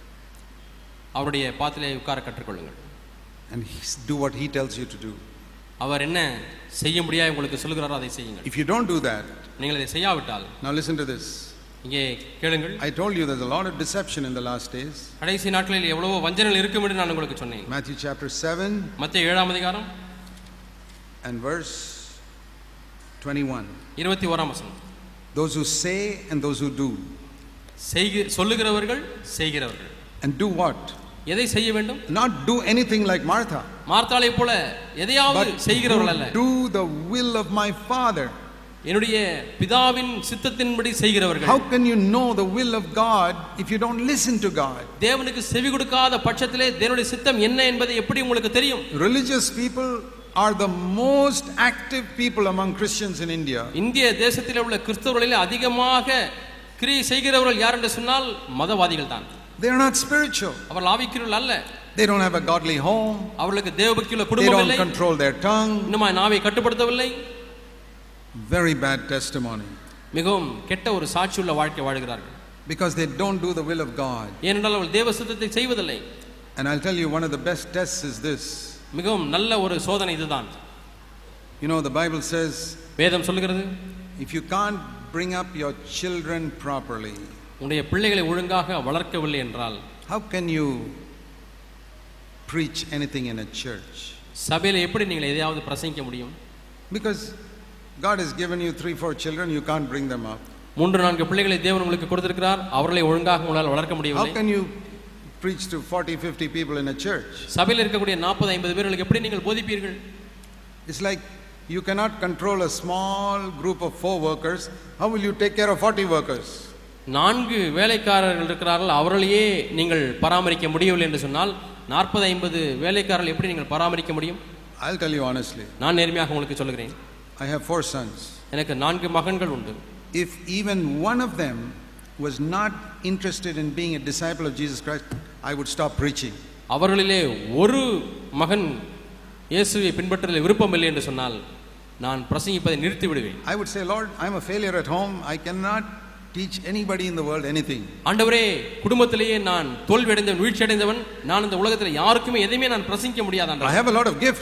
அவருடைய பாதத்திலே உட்கார கற்றுக்கொள்ளுங்கள். And do what he tells you to do. அவர் என்ன செய்ய முடியாது உங்களுக்கு சொல்லுகிறாரோ அதை செய்யுங்கள். If you don't do that, நீங்கள் அதை செய்யாவிட்டால், now listen to this. இங்கே கேளுங்கள். I told you there's a lot of deception in the last days. கடைசி நாட்களில் எவ்வளவோ வஞ்சனைகள் இருக்கும் என்று நான் உங்களுக்கு சொன்னேன். Matthew chapter 7 மத்தேயு 7ஆம் அதிகாரம் and verse 21. 21ஆம் வசனம். Those who say and those who do. சொல்லுகிறவர்கள் செய்கிறவர்கள். And do what? எதை செய்ய வேண்டும்? Not do anything like Martha. மார்த்தாளை போல எதையாவது செய்கிறவர்கள் அல்ல. Do the will of my Father. என்னுடைய பிதாவின் சித்தத்தின்படி செய்கிறவர்கள். How can you know the will of God if you don't listen to God? தேவனுக்கு செவி கொடுக்காத பட்சத்திலே தேவனுடைய சித்தம் என்ன என்பது எப்படி உங்களுக்கு தெரியும்? Religious people are the most active people among Christians in India. இந்திய தேசத்தில் உள்ள கிறிஸ்தவர்களில் அதிகமாக கிரியை செய்கிறவர்கள் யார் என்று சொன்னால் மதவாதிகள் தான். They are not spiritual. அவர்கள் ஆவிக்குரியவர்கள் அல்ல. They don't have a godly home. அவர்களுக்கு தேவபக்தியுள்ள They குடும்பம் இல்லை. don't control their tongue. இன்னும் நாவை கட்டுப்படுத்தவில்லை. Very bad testimony. மிகவும் கெட்ட ஒரு சாட்சியுள்ள வாழ்க்கை வாழ்கிறார்கள். Because they don't do the will of God. ஏனென்றால் அவர்கள் தேவ சித்தத்தை செய்வதில்லை. And I'll tell you, one of the best tests is this. மிகவும் நல்ல ஒரு சோதனை இதுதான். You know, the Bible says, வேதம் சொல்லுகிறது, if you can't bring up your children properly, உங்களுடைய பிள்ளைகளை ஒழுங்காக வளர்க்கவில்லை என்றால், how can you preach anything in a church? சபையில எப்படி நீங்கள் எதையாவது பிரசங்கிக்க முடியும்? Because God has given you 3-4 children, you can't bring them up. 3-4 பிள்ளைகளை தேவன் உங்களுக்கு கொடுத்திருக்கிறார், அவர்களை ஒழுங்காக உங்களால் வளர்க்க முடியவில்லை. How can you preach to 40-50 people in a church? சபையில் இருக்கக்கூடிய 40-50 பேர்களுக்கு எப்படி நீங்கள் போதிப்பீர்கள்? It's like you cannot control a small group of 4 workers. How will you take care of 40 workers? 4 வேலைக்காரர்கள் இருக்கிறார்கள், அவர்களையே நீங்கள் பராமரிக்க முடியவில்லை என்று சொன்னால் 40-50 வேலைக்காரர்கள் எப்படி நீங்கள் பராமரிக்க முடியும்? I'll tell you honestly. நான் நேர்மையாக உங்களுக்கு சொல்கிறேன். I have 4 sons. எனக்கு 4 மகன்கள் உண்டு. If even one of them was not interested in being a disciple of Jesus Christ, I would stop preaching. அவர்களிலே ஒரு மகன் இயேசுவை பின்பற்றுவதில் விருப்பம் இல்லை என்று சொன்னால் நான் பிரசங்கிப்பதை நிறுத்தி விடுவேன். I would say, Lord, I am a failure at home. I cannot teach anybody in the world anything. ஆண்டவரே, குடும்பத்திலேயே நான் தோல்வி அடைந்தவன், வீழ்ச்சி அடைந்தவன், நான் இந்த உலகத்தில் யாருக்குமே எதையுமே நான் பிரசங்கிக்க முடியாது. I have a lot of gift.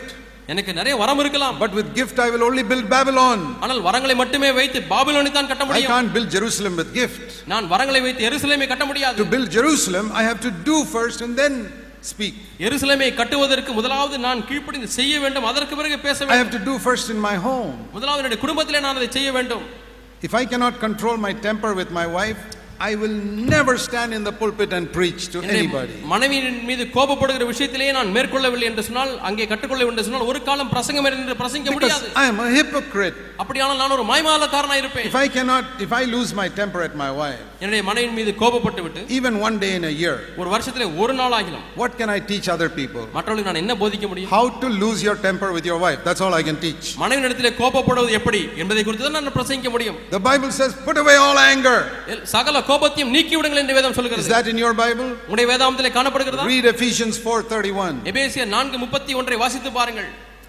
எனக்கு நிறைய வரம் இருக்கலாம். But with gift I will only build Babylon. ஆனால் வரங்களை மட்டுமே வைத்து பாபிலோனை தான் கட்ட I முடியும். can't build Jerusalem with gift. நான் வரங்களை வைத்து எருசலேமை கட்ட முடியாது. To build Jerusalem I have to do first and then speak. எருசலேமை கட்டுவதற்கு முதலாவது நான் கீழ்ப்படிந்து செய்ய வேண்டும், அதற்கு பிறகு பேச I have வேண்டும். to do first in my home. முதலாவது என்னுடைய குடும்பத்திலே நான் அதை செய்ய வேண்டும். If I cannot control my temper with my wife, I will never stand in the pulpit and preach to anybody. மனைவியின் மீது கோபப்படுகிற விஷயத்திலே நான் மேற்கொள்ளவில்லை என்று சொன்னால், அங்கே கற்றுக்கொள்ளவில்லை என்று சொன்னால் ஒரு காலம் பிரசங்கம் என்று பிரசங்கிக்க முடியாது. I am a hypocrite. அப்படியானால் நான் ஒரு மாய்மாலக்காரனாய் இருப்பேன். If I lose my temper at my wife, என்னுடைய மனைவியின் மீது கோபப்பட்டு விட்டு even one day in a year, ஒரு வருஷத்திலே ஒரு நாள் ஆகிலும், what can I teach other people? மற்றவர்களுக்கு நான் என்ன போதிக்க முடியும்? How to lose your temper with your wife. That's all I can teach. மனைவியிடத்திலே கோபப்படுவது எப்படி என்பதை குறித்து தான் நான் பிரசங்கிக்க முடியும். The Bible says put away all anger. சகல கோபத்தையும் நீக்கி விடுங்கள் என்று வேதம் சொல்கிறது. Is that in your Bible? உங்களுடைய வேதாகமத்திலே காணப்படுகிறதா? Read Ephesians 4:31. எபேசியர் 4:31 வாசித்து பாருங்கள்.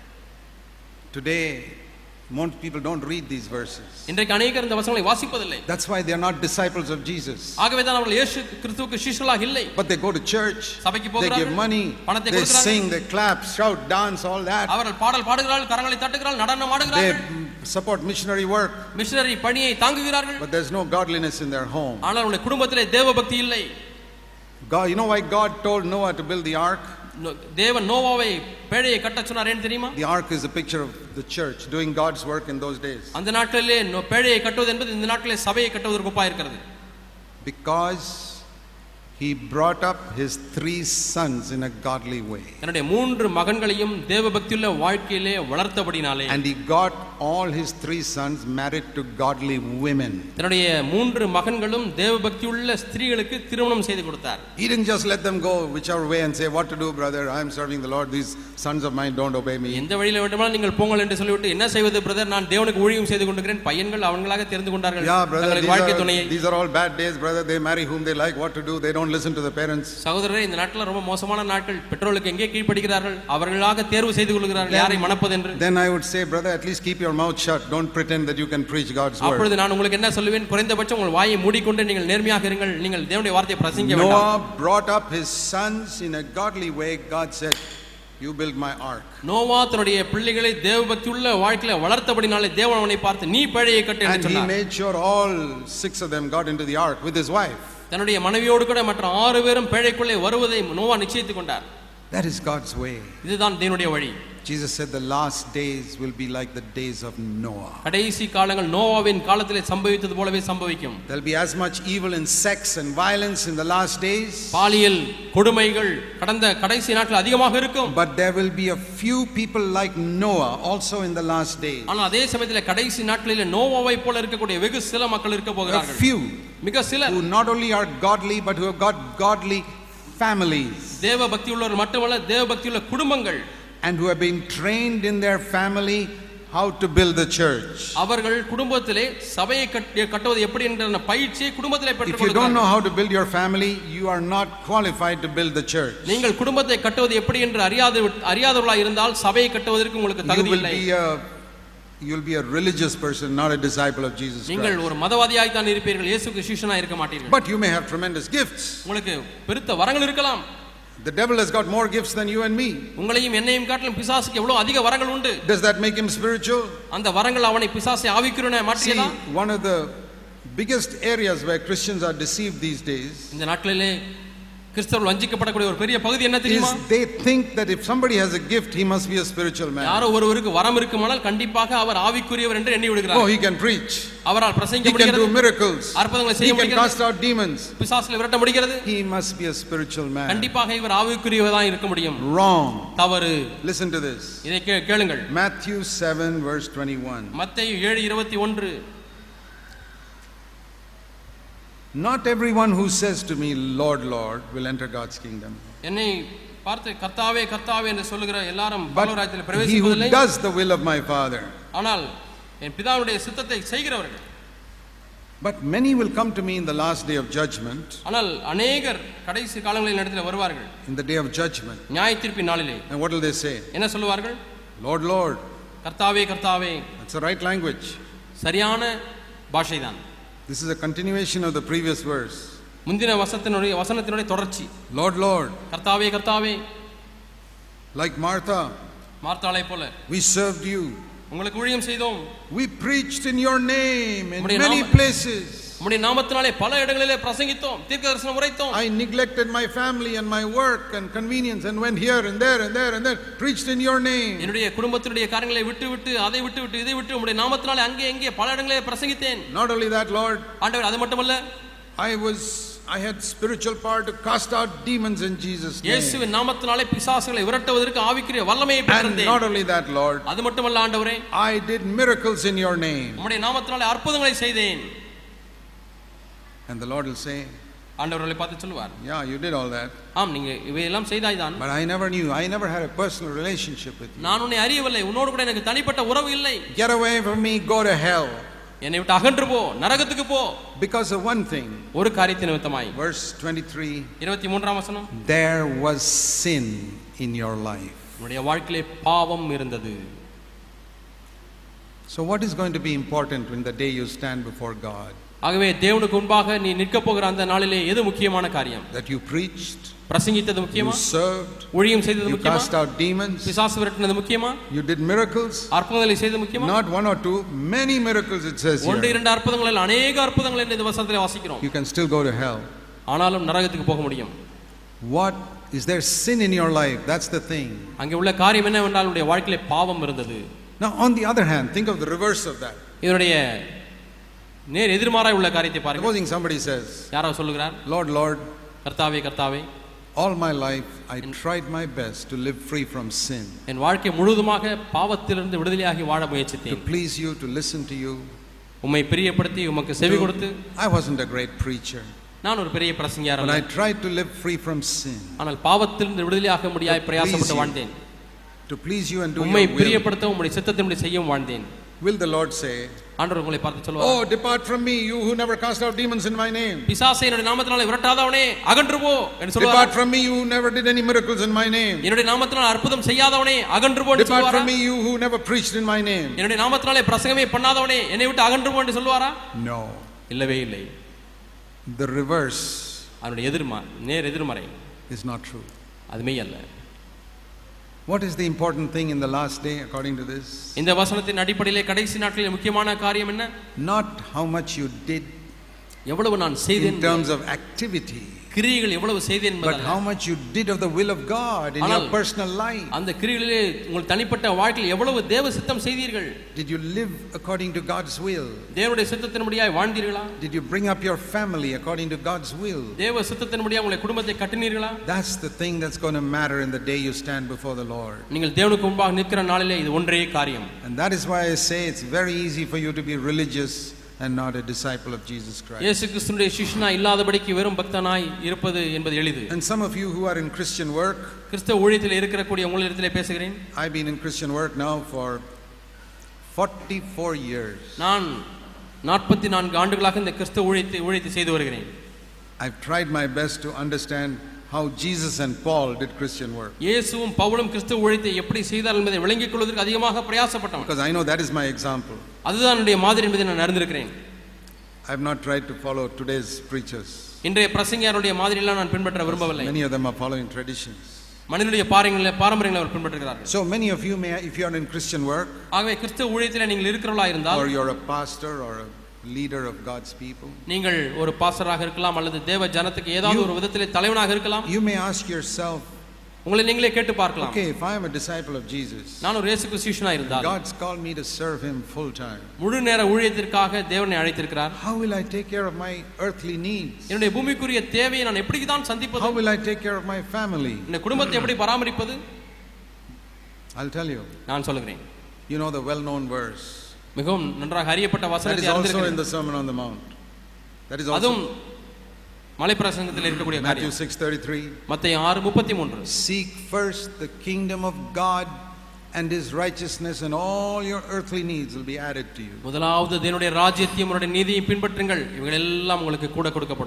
Today most people don't read these verses. இன்றைக்கு अनेகர் இந்த வசனங்களை வாசிப்பதில்லை. That's why they are not disciples of Jesus. ஆகவே தான் அவர்கள் இயேசு கிறிஸ்துவுக்கு சீஷர்களாக இல்லை. But they go to church, சபைக்கு they போகிறார்கள், give money, பணத்தை they கொடுக்கிறார்கள், sing, they clap, shout, dance, all that. அவர்கள் பாடல் பாடுகிறார்கள், கரங்களை தட்டுகிறார்கள், நடனம் ஆடுகிறார்கள், They support missionary work, missionary பணியை தாங்குகிறார்கள். but there's no godliness in their home. ஆனால் அவருடைய குடும்பத்திலே தேவபக்தி இல்லை. God, you know why God told Noah to build the ark? தேவன் நோவாவை பேழையை கட்டச் சொன்னார் என்று தெரியுமா? The ark is a picture of the church doing God's work in those days. அந்த நாட்களிலே பேழையை கட்டுவது என்பது இந்த நாட்களிலே சபையை கட்டுவதற்கு ஒப்பாக இருக்கிறது. Because he brought up his 3 sons in a godly way. தன்னுடைய 3 மகன்களையும் தேவபக்தியுள்ள வாழ்க்கையிலே வளர்த்தபடினாலே, And he got all his 3 sons married to godly women. தன்னுடைய 3 மகன்களும் தேவபக்தியுள்ள ஸ்திரீகளுக்கு திருமணம் செய்து கொடுத்தார். He didn't just let them go whichever way and say, what to do, brother, I am serving the Lord, these sons of mine don't obey me. எந்த வழியில வேண்டுமானாலும் நீங்கள் போங்கள் என்று சொல்லிவிட்டு, என்ன செய்வது பிரதர், நான் தேவனுக்கு ஊழியம் செய்து கொண்டிருக்கிறேன். பையன்கள் அவங்களாக தெரிந்து கொண்டார்கள். Yeah, brother, வாழ்க்கை துணையை. these are all bad days, brother, they marry whom they like, what to do, they don't listen to the parents. சகோதரரே, இந்த நாட்கள் ரொம்ப மோசமான நாட்கள். பெற்றோர்களுக்கு எங்கே கீழ்ப்படிக்கிறார்கள், அவர்களாக தேர்வு செய்து கொள்கிறார்கள் யாரை மணப்பது என்று. Then I would say, brother, at least keep your mouth shut, don't pretend that you can preach God's word. அப்பொழுது நான் உங்களுக்கு என்ன சொல்லுவேன், குறைந்தபட்சம் உங்கள் வாயை மூடிக்கொண்டு நீங்கள் நேர்மையாக இருங்கள், நீங்கள் தேவனுடைய வார்த்தையை பிரசங்கிக்க வேண்டாம். Noah brought up his sons in a godly way. God said, you build my ark. Noah தன்னுடைய பிள்ளைகளை தேவபக்தியுள்ள வாழ்க்கையில வளர்த்தபடினாலே தேவன் அவனை பார்த்து நீ பேழையை கட்டு என்று சொன்னார். And he made sure all 6 of them got into the ark with his wife. தன்னுடைய மனைவியோடு கூட மற்ற 6 பேரும் பேழைக்குள்ளே வருவதை நோவா நிச்சயித்துக் கொண்டார். That is God's way. இதுதான் தேவனுடைய வழி. Jesus said the last days will be like the days of Noah. கடைசி காலங்கள் நோவாவின் காலத்திலே சம்பவித்தது போலவே சம்பவிக்கும். There will be as much evil in sex and violence in the last days. பாலியல் கொடுமைகள் கடந்த கடைசி நாட்களில் அதிகமாக இருக்கும். But there will be a few people like Noah also in the last days. ஆனால் அதே சமயத்திலே கடைசி நாட்களில் நோவாவை போல இருக்கக்கூடிய வெகு சில மக்கள் இருக்க போகிறார்கள். A few மிக சிலர் who not only are godly but who have got godly families. தேவபக்தி உள்ளவர் மட்டுமல்ல, தேவபக்தியுள்ள குடும்பங்கள். And who have been trained in their family how to build the church. அவர்கள் குடும்பத்திலே சபையை கட்டுவது எப்படி என்ற பயிற்சியை குடும்பத்திலே பெற்றுக் கொள்கிறார்கள். If you don't know how to build your family, you are not qualified to build the church. நீங்கள் குடும்பத்தை கட்டுவது எப்படி என்று அறியாதவர்களாக இருந்தால் சபையை கட்டுவதற்கு உங்களுக்கு தகுதி இல்லை. You will be a religious person, not a disciple of Jesus Christ. நீங்கள் ஒரு மதவாதியாய் தான் இருப்பீர்கள், இயேசுவுக்கு சீஷனாய் இருக்க மாட்டீர்கள். But you may have tremendous gifts. உங்களுக்கு பெருத்த வரங்கள் இருக்கலாம். The devil has got more gifts than you and me. உங்களையும் என்னையும் காட்டிலும் பிசாசுக்கு எவ்வளவு அதிக வரங்கள் உண்டு. Does that make him spiritual? அந்த வரங்கள் அவனை பிசாசை ஆவிக்குரியவனாய் மாற்றியதா? One of the biggest areas where Christians are deceived these days, இந்த நாட்களிலே கிறிஸ்தவர்கள் வஞ்சிக்கப்படக்கூடிய ஒரு பெரிய பகுதி என்ன தெரியுமா? They think that if somebody has a gift, he must be a spiritual man. யாரோ ஒருவருக்கு வரம் இருக்குமானால் கண்டிப்பாக அவர் ஆவிக்குரியவர் என்று எண்ணி விடுகிறார். Oh, he can preach. அவரால் பிரசங்கிக்க முடிகிறது. He can do miracles. அற்புதங்களை செய்ய முடிகிறது. He can cast out demons. பிசாசுகளை விரட்ட முடிகிறது. He must be a spiritual man. கண்டிப்பாக இவர் ஆவிக்குரியவராக தான் இருக்க முடியும். Wrong. தவறு. Listen to this. இதை கேளுங்கள். Matthew 7 verse 21. மத்தேயு 7:21. Not everyone who says to me, Lord, Lord, will enter God's kingdom. என்னை பார்த்து கர்த்தாவே கர்த்தாவே என்று சொல்லுகிற எல்லாரும் But பரலோகத்தில் he பிரவேசிப்பதில்லை. who does the will of my Father. ஆனால் என் பிதாவுடைய சித்தத்தை செய்கிறவர்கள். But many will come to me in the last day of judgment. ஆனால் अनेகர் கடைசி காலங்களில் நடத்தில வருவார்கள். In the day of judgment. நியாயத்தீர்ப்பின் நாளிலே. And what will they say? என்ன சொல்வார்கள்? Lord, Lord. கர்த்தாவே கர்த்தாவே. That's the right language. சரியான பாஷைதான். This is a continuation of the previous verse. முந்தின வசனத்தினுடைய தொடர்ச்சி. Lord, Lord. கர்த்தாவே கர்த்தாவே. Like Martha. மார்த்தாளை போல we served you, உங்களுக்கு ஊழியம் செய்தோம், we preached in your name in உம்முடைய many places, உம்முடைய நாமத்தினாலே பல இடங்களிலே பிரசங்கித்தோம், தீர்க்கதரிசனம் உரைத்தோம். I neglected my family and my work and convenience and went here and there and there and there, preached in your name. என்னுடைய குடும்பத்தினுடைய காரியங்களை விட்டு அதை விட்டு இதை விட்டு உம்முடைய நாமத்தினாலே அங்கே எங்கே பல இடங்களிலே பிரசங்கித்தேன். Not only that, Lord, ஆண்டவர் அது மட்டுமல்ல, I had spiritual power to cast out demons in Jesus' name. இயேசுவின் நாமத்தினாலே பிசாசுகளை விரட்டுவதற்கு ஆவிக்குரிய வல்லமையை And பெற்றிருந்தேன். not only that, Lord, அது மட்டுமல்ல ஆண்டவரே, I did miracles in your name. உம்முடைய நாமத்தினாலே அற்புதங்களை செய்தேன். And the Lord will say, ஆண்டவர்களை பார்த்து சொல்லுவார், yeah, you did all that. ஆம், நீங்க இவையெல்லாம் செய்தாய்தான். But I never knew. I never had a personal relationship with you. நான் உன்னை அறியவில்லை, உன்னோடு கூட எனக்கு தனிப்பட்ட உறவு இல்லை. Get away from me, go to hell. என்னை விட்டு அகன்று போ, நரகத்துக்கு போ. Because of one thing. ஒரு காரியத்தின் நிமித்தமாய். Verse 23. 23ஆம் வசனம். There was sin in your life. உன்னுடைய வாழ்க்கையிலே பாவம் இருந்தது. So what is going to be important when the day you stand before God? ஆகவே தேவனுக்கு முன்பாக நீ நிற்க போகிற அந்த நாளிலே எது முக்கியமான காரியம்? That you preached, பிரசங்கித்தது முக்கியமா? you served, ஊழியம் செய்தது you முக்கியமா? cast out demons, பிசாசு விரட்டினது முக்கியமா? you did miracles, அற்புதங்களை செய்தது முக்கியமா? not one or two, many miracles it says here. ஒன்று இரண்டு அற்புதங்கள் இல்ல, அநேக அற்புதங்கள் என்று இந்த வசனத்திலே வாசிக்கிறோம். You can still go to hell. ஆனாலும் நரகத்துக்கு போக முடியும். What is there sin in your life? That's the thing. அங்கே உள்ள காரியம் என்னவென்றால் உன்னுடைய வாழ்க்கையிலே பாவம் இருந்தது. Now on the other hand, think of the reverse of that. இதனுடைய நேர் எதிர்மாறாய் உள்ள காரியத்தை பாருங்க. Supposing somebody says, யாரோ சொல்லுகிறார், Lord, Lord, கர்த்தாவே கர்த்தாவே, all my life I tried my best to live free from sin, என் வாழ்க்கை முழுவதுமாக பாவத்திலிருந்து விடுதலையாகி வாழ to முயற்சித்தேன், please you, to listen to you. உம்மை பிரியப்படுத்தி உமக்கு செவி கொடுத்து. I wasn't a great preacher, நான் ஒரு பெரிய பிரசங்கியார் but அல்ல, I tried to live free from sin, ஆனால் பாவத்திலிருந்து விடுதலையாக முடியாய் பிரயாசப்பட்டு வாழ்ந்தேன். to please you and do உம்மை your will. பிரியப்படுத்த உம்முடைய சித்தத்தின்படி செய்யவும் வாழ்ந்தேன். Will the Lord say, ஆண்டவர் உங்களை பார்த்து சொல்வார், oh, depart from me, you who never cast out demons in my name. பிசாசை என்னுடைய நாமத்தினாலே விரட்டாதவனே அகன்று போ என்று சொல்வார். Depart from me, you who never did any miracles in my name. என்னுடைய நாமத்தினாலே அற்புதம் செய்யாதவனே அகன்று போ என்று சொல்வாரா? Depart from me, you who never preached in my name. என்னுடைய நாமத்தினாலே பிரசங்கமே பண்ணாதவனே என்னை விட்டு அகன்று போ என்று சொல்வாரா? No. இல்லவே இல்லை. The reverse அதனுடைய நேர் எதிர்மறை is not true. அது மெய் அல்ல. What is the important thing in the last day according to this? இந்த வசனத்தின் அடிப்படையிலே கடைசி நாட்களில் முக்கியமான காரியம் என்ன? Not how much you did எவ்வளவு நான் செய்தேன் in terms of activity, கிரியைகள் எவ்வளவு செய்தேன் but என்பதல்ல, how much you did of the will of God in your personal life. அந்த கிரியைகளிலே உங்கள் தனிப்பட்ட வாழ்க்கையில் எவ்வளவு தேவ சித்தம் செய்தீர்கள்? Did you live according to God's will? தேவனுடைய சித்தத்தின்படியாய் வாழ்ந்தீர்களா? Did you bring up your family according to God's will? தேவ சித்தத்தின்படியாய் உங்கள் குடும்பத்தை கட்டினீர்களா? That's the thing that's going to matter in the day you stand before the Lord. நீங்கள் தேவனுக்கு முன்பாக நிற்கிற நாளிலே இது ஒன்றே காரியம். And that is why I say it's very easy for you to be religious and not a disciple of Jesus Christ. இயேசு கிறிஸ்துவினுடைய சிஷ்யனாய் இல்லாதபடிக்கு வெறும் பக்தனாய் இருப்பது என்பது எளிது. And some of you who are in Christian work, கிறிஸ்தவ ஊழியத்தில் இருக்கக்கூடிய உங்களிடத்திலே பேசுகிறேன். I've been in Christian work now for 44 years. நான் 44 ஆண்டுகளாக இந்த கிறிஸ்தவ ஊழியத்தை செய்து வருகிறேன். I've tried my best to understand how Jesus and Paul did Christian work. இயேசுவும் பவுலும் கிறிஸ்தவ ஊழியத்தை எப்படி செய்தார்கள் என்பதை விளங்கிக் கொள்வதற்கு அதிகமாக பிரயாசப்பட்டேன். Because I know that is my example. அதுதான் என்னுடைய மாதிரி என்பதை நான் அறிந்திருக்கிறேன். I have not tried to follow today's preachers. இன்றைய பிரசங்கியாருடைய மாதிரியெல்லாம் நான் பின்பற்ற விரும்பவில்லை. Many of them are following traditions. மனிதனுடைய பாரம்பரியங்களை அவர் பின்பற்றுகிறார்கள். So many of you may, if you are in Christian work, ஆகவே கிறிஸ்தவ ஊழியத்தில் நீங்கள் இருக்கிறவர்களாக இருந்தால், or you're a pastor or a leader of God's people, நீங்கள் ஒரு பாஸ்டராக இருக்கலாம் அல்லது தேவ ஜனத்துக்கு ஏதாவது ஒரு விதத்திலே தலைவனாக இருக்கலாம். you may ask yourself, உங்களை நீங்களே கேட்டு பார்க்கலாம், okay, if I am a disciple of Jesus, நான் ஒரு இயேசு கிறிஸ்து சிஷ்யனாக இருந்தால், God's called me to serve him full time, முழு நேர ஊழியத்திற்காக தேவனை அழைத்திருக்கிறார், how will I take care of my earthly needs? என்னுடைய பூமிக்குரிய தேவையை நான் எப்படி தான் சந்திப்பது? How will I take care of my family? இந்த குடும்பத்தை எப்படி பராமரிப்பது? I'll tell you. நான் சொல்கிறேன். You know the well-known verse. மிகவும் நன்றாக அறியப்பட்ட That வசனத்தை is also in அறிந்திருக்கிறேன். the Sermon on the Mount. That is also அதுவும் மலைப்பிரசங்கத்தில் இருக்கக்கூடிய Matthew காரியம். 6:33. மத்தேயு 6:33. Seek first the kingdom of God and his righteousness, and all your earthly needs will be added to you. முதலாவது தேவனுடைய ராஜ்யத்தையும் அவருடைய நீதியையும் பின்பற்றுங்கள், இவைகள் எல்லாம் உங்களுக்கு கூட கொடுக்கப்படும்.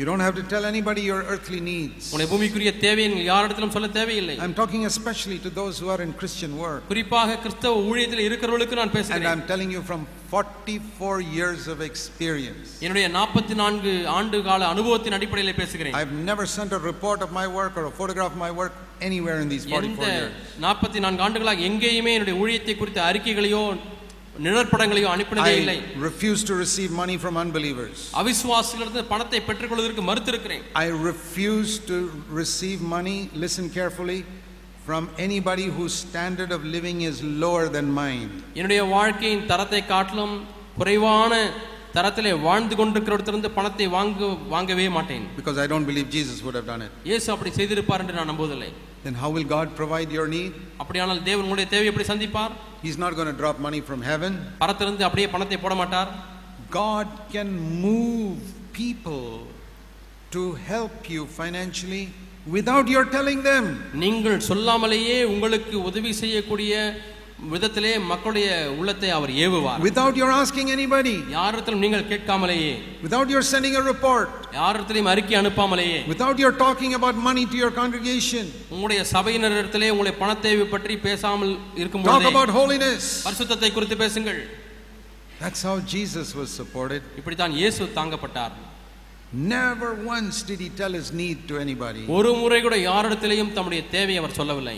You don't have to tell anybody your earthly needs. உன்னுடைய பூமிக்குரிய தேவையை யாரிடத்திலும் சொல்ல தேவையில்லை. I'm talking especially to those who are in Christian work. குறிப்பாக கிறிஸ்தவ ஊழியத்தில் இருக்கிறவர்களுக்கு நான் பேசுகிறேன். And I'm telling you from 44 years of experience. என்னுடைய 44 ஆண்டு கால அனுபவத்தின் அடிப்படையில் பேசுகிறேன். I've never sent a report of my work or a photograph of my work anywhere in these 44 years. 44 ஆண்டுகளாக எங்கேயுமே என்னுடைய ஊழியத்தை குறித்த அறிக்கைகளையோ நிழற்படங்களையோ அனுப்பினதே இல்லை. I refuse to receive money from unbelievers. அவிசுவாசிகளிடமிருந்து பணத்தை பெற்றுக்கொள்வதற்கு மறுத்திருக்கிறேன். I refuse to receive money, listen carefully, from anybody whose standard of living is lower than mine. என்னுடைய வாழ்க்கையின் தரத்தை காட்டிலும் குறைவான தரத்திலே வாழ்ந்து கொண்டிருக்கிறவரிடமிருந்து பணத்தை வாங்கவே மாட்டேன். Because I don't believe Jesus would have done it. இயேசு அப்படி செய்திருப்பார் என்று நான் நம்புவதில்லை. Then how will God provide your need? அப்படியானால் தேவன் உங்களுடைய தேவையை எப்படி சந்திப்பார்? He's not going to drop money from heaven. பரத்திலிருந்து அப்படியே பணத்தை போட மாட்டார். God can move people to help you financially without your telling them. நீங்கள் சொல்லாமலேயே உங்களுக்கு உதவி செய்யக்கூடிய விதத்திலே மக்களுடைய உள்ளத்தை அவர் ஏவுவார். Without your asking anybody. யாரிடத்திலும் நீங்கள் கேட்காமலேயே. Without your sending a report. யாரிடத்திலும் அறிக்கை அனுப்பாமலேயே. Without your talking about money to your congregation. உங்களுடைய சபையினரிடத்திலே உங்களுடைய பணத்தேவை பற்றி பேசாமல் இருக்கும்போது talk about holiness. பரிசுத்தத்தை குறித்து பேசுங்கள். That's how Jesus was supported. இப்படி தான் இயேசு தாங்கப்பட்டார். Never once did he tell his need to anybody. ஒரு முறை கூட யாரிடத்திலேயும் தம்முடைய தேவையை அவர் சொல்லவில்லை.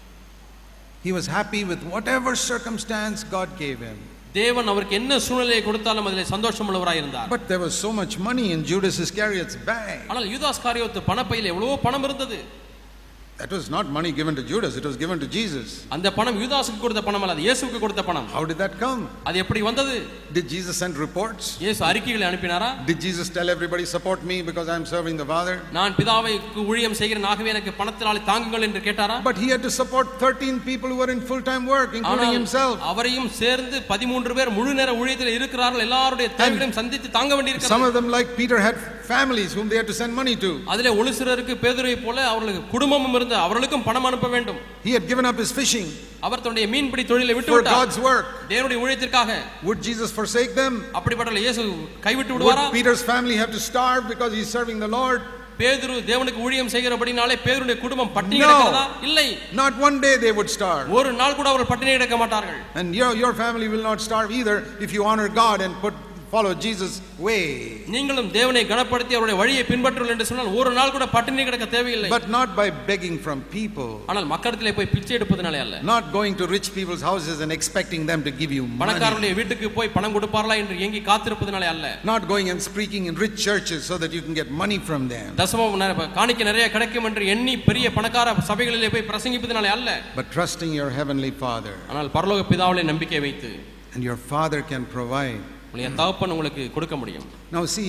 He was happy with whatever circumstance God gave him. தேவன் அவருக்கு என்ன சூழ்நிலையை கொடுத்தாலும் அதிலே சந்தோஷமுள்ளவராய் இருந்தார். But there was so much money in Judas Iscariot's bag. ஆனால் யூதாஸ் காரியோத்து பணப்பையில் எவ்வளவோ பணம் இருந்தது. That was not money given to Judas, it was given to Jesus. அந்த பணம் யூதாசுக்கு கொடுத்த பணம் அல்ல, அது இயேசுவுக்கு கொடுத்த பணம். How did that come? அது எப்படி வந்தது? Did Jesus send reports? இயேசு அறிக்கைகளை அனுப்பினாரா? Did Jesus tell everybody support me because I am serving the Father? நான் பிதாவுக்கு ஊழியம் செய்கிறேன் ஆகவே எனக்கு பணத்தினாலே தாங்குங்கள் என்று கேட்டாரா? But he had to support 13 people who were in full time work including himself. அவரையும் சேர்ந்து 13 பேர் முழு நேர ஊழியத்தில் இருக்கிறார்கள். எல்லாருடைய தேவைகளையும் சந்தித்து தாங்க வேண்டியிருக்கிறது. Some of them like Peter had families whom they had to send money to. அதிலே ஒரு சிலருக்கு பேதுருவை போல அவர்களுக்கு குடும்பமும் இருந்து அவர்களுக்கும் பணம் அனுப்ப வேண்டும். He had given up his fishing. அவர் தன்னுடைய மீன்பிடி தொழிலை விட்டு விட்டார். For God's work. தேவனுடைய ஊழியத்திற்காக. Would Jesus forsake them? அப்படிப்பட்ட இயேசு கைவிட்டு விடுவாரா? Would Peter's family have to starve because he is serving the Lord? பேதுரு தேவனுக்கு ஊழியம் செய்கிறபடினாலே பேதுருடைய குடும்பம் பட்டினி கிடக்கிறதா? இல்லை. Not one day they would starve. ஒரு நாள் கூட அவர்கள் பட்டினி கிடக்க மாட்டார்கள். And your family will not starve either if you honor God and follow Jesus way. நீங்களும் தேவனை கனப்படுத்தி அவருடைய வழியை பின்பற்றுங்கள் என்று சொன்னால் ஒரு நாள் கூட பட்டினி கிடக்க தேவையில்லை. But not by begging from people. ஆனால் மக்களிடத்திலே போய் பிச்சை எடுப்பதனால அல்ல. Not going to rich people's houses and expecting them to give you money. பணக்காரர்களுடைய வீட்டுக்கு போய் பணம் கொடுப்பார்களா என்று ஏங்கி காத்திருப்பதனால அல்ல. Not going and speaking in rich churches so that you can get money from them. தசமம் காணிக்கை நிறைய கிடைக்கும் என்று எண்ணி பெரிய பணக்கார சபைகளிலே போய் பிரசங்கிப்பதனால அல்ல. But trusting your heavenly Father. ஆனால் பரலோக பிதாவிலே நம்பிக்கை வைத்து. And your Father can provide. உங்களுடைய தகப்பன் உங்களுக்கு கொடுக்க முடியும். Now see,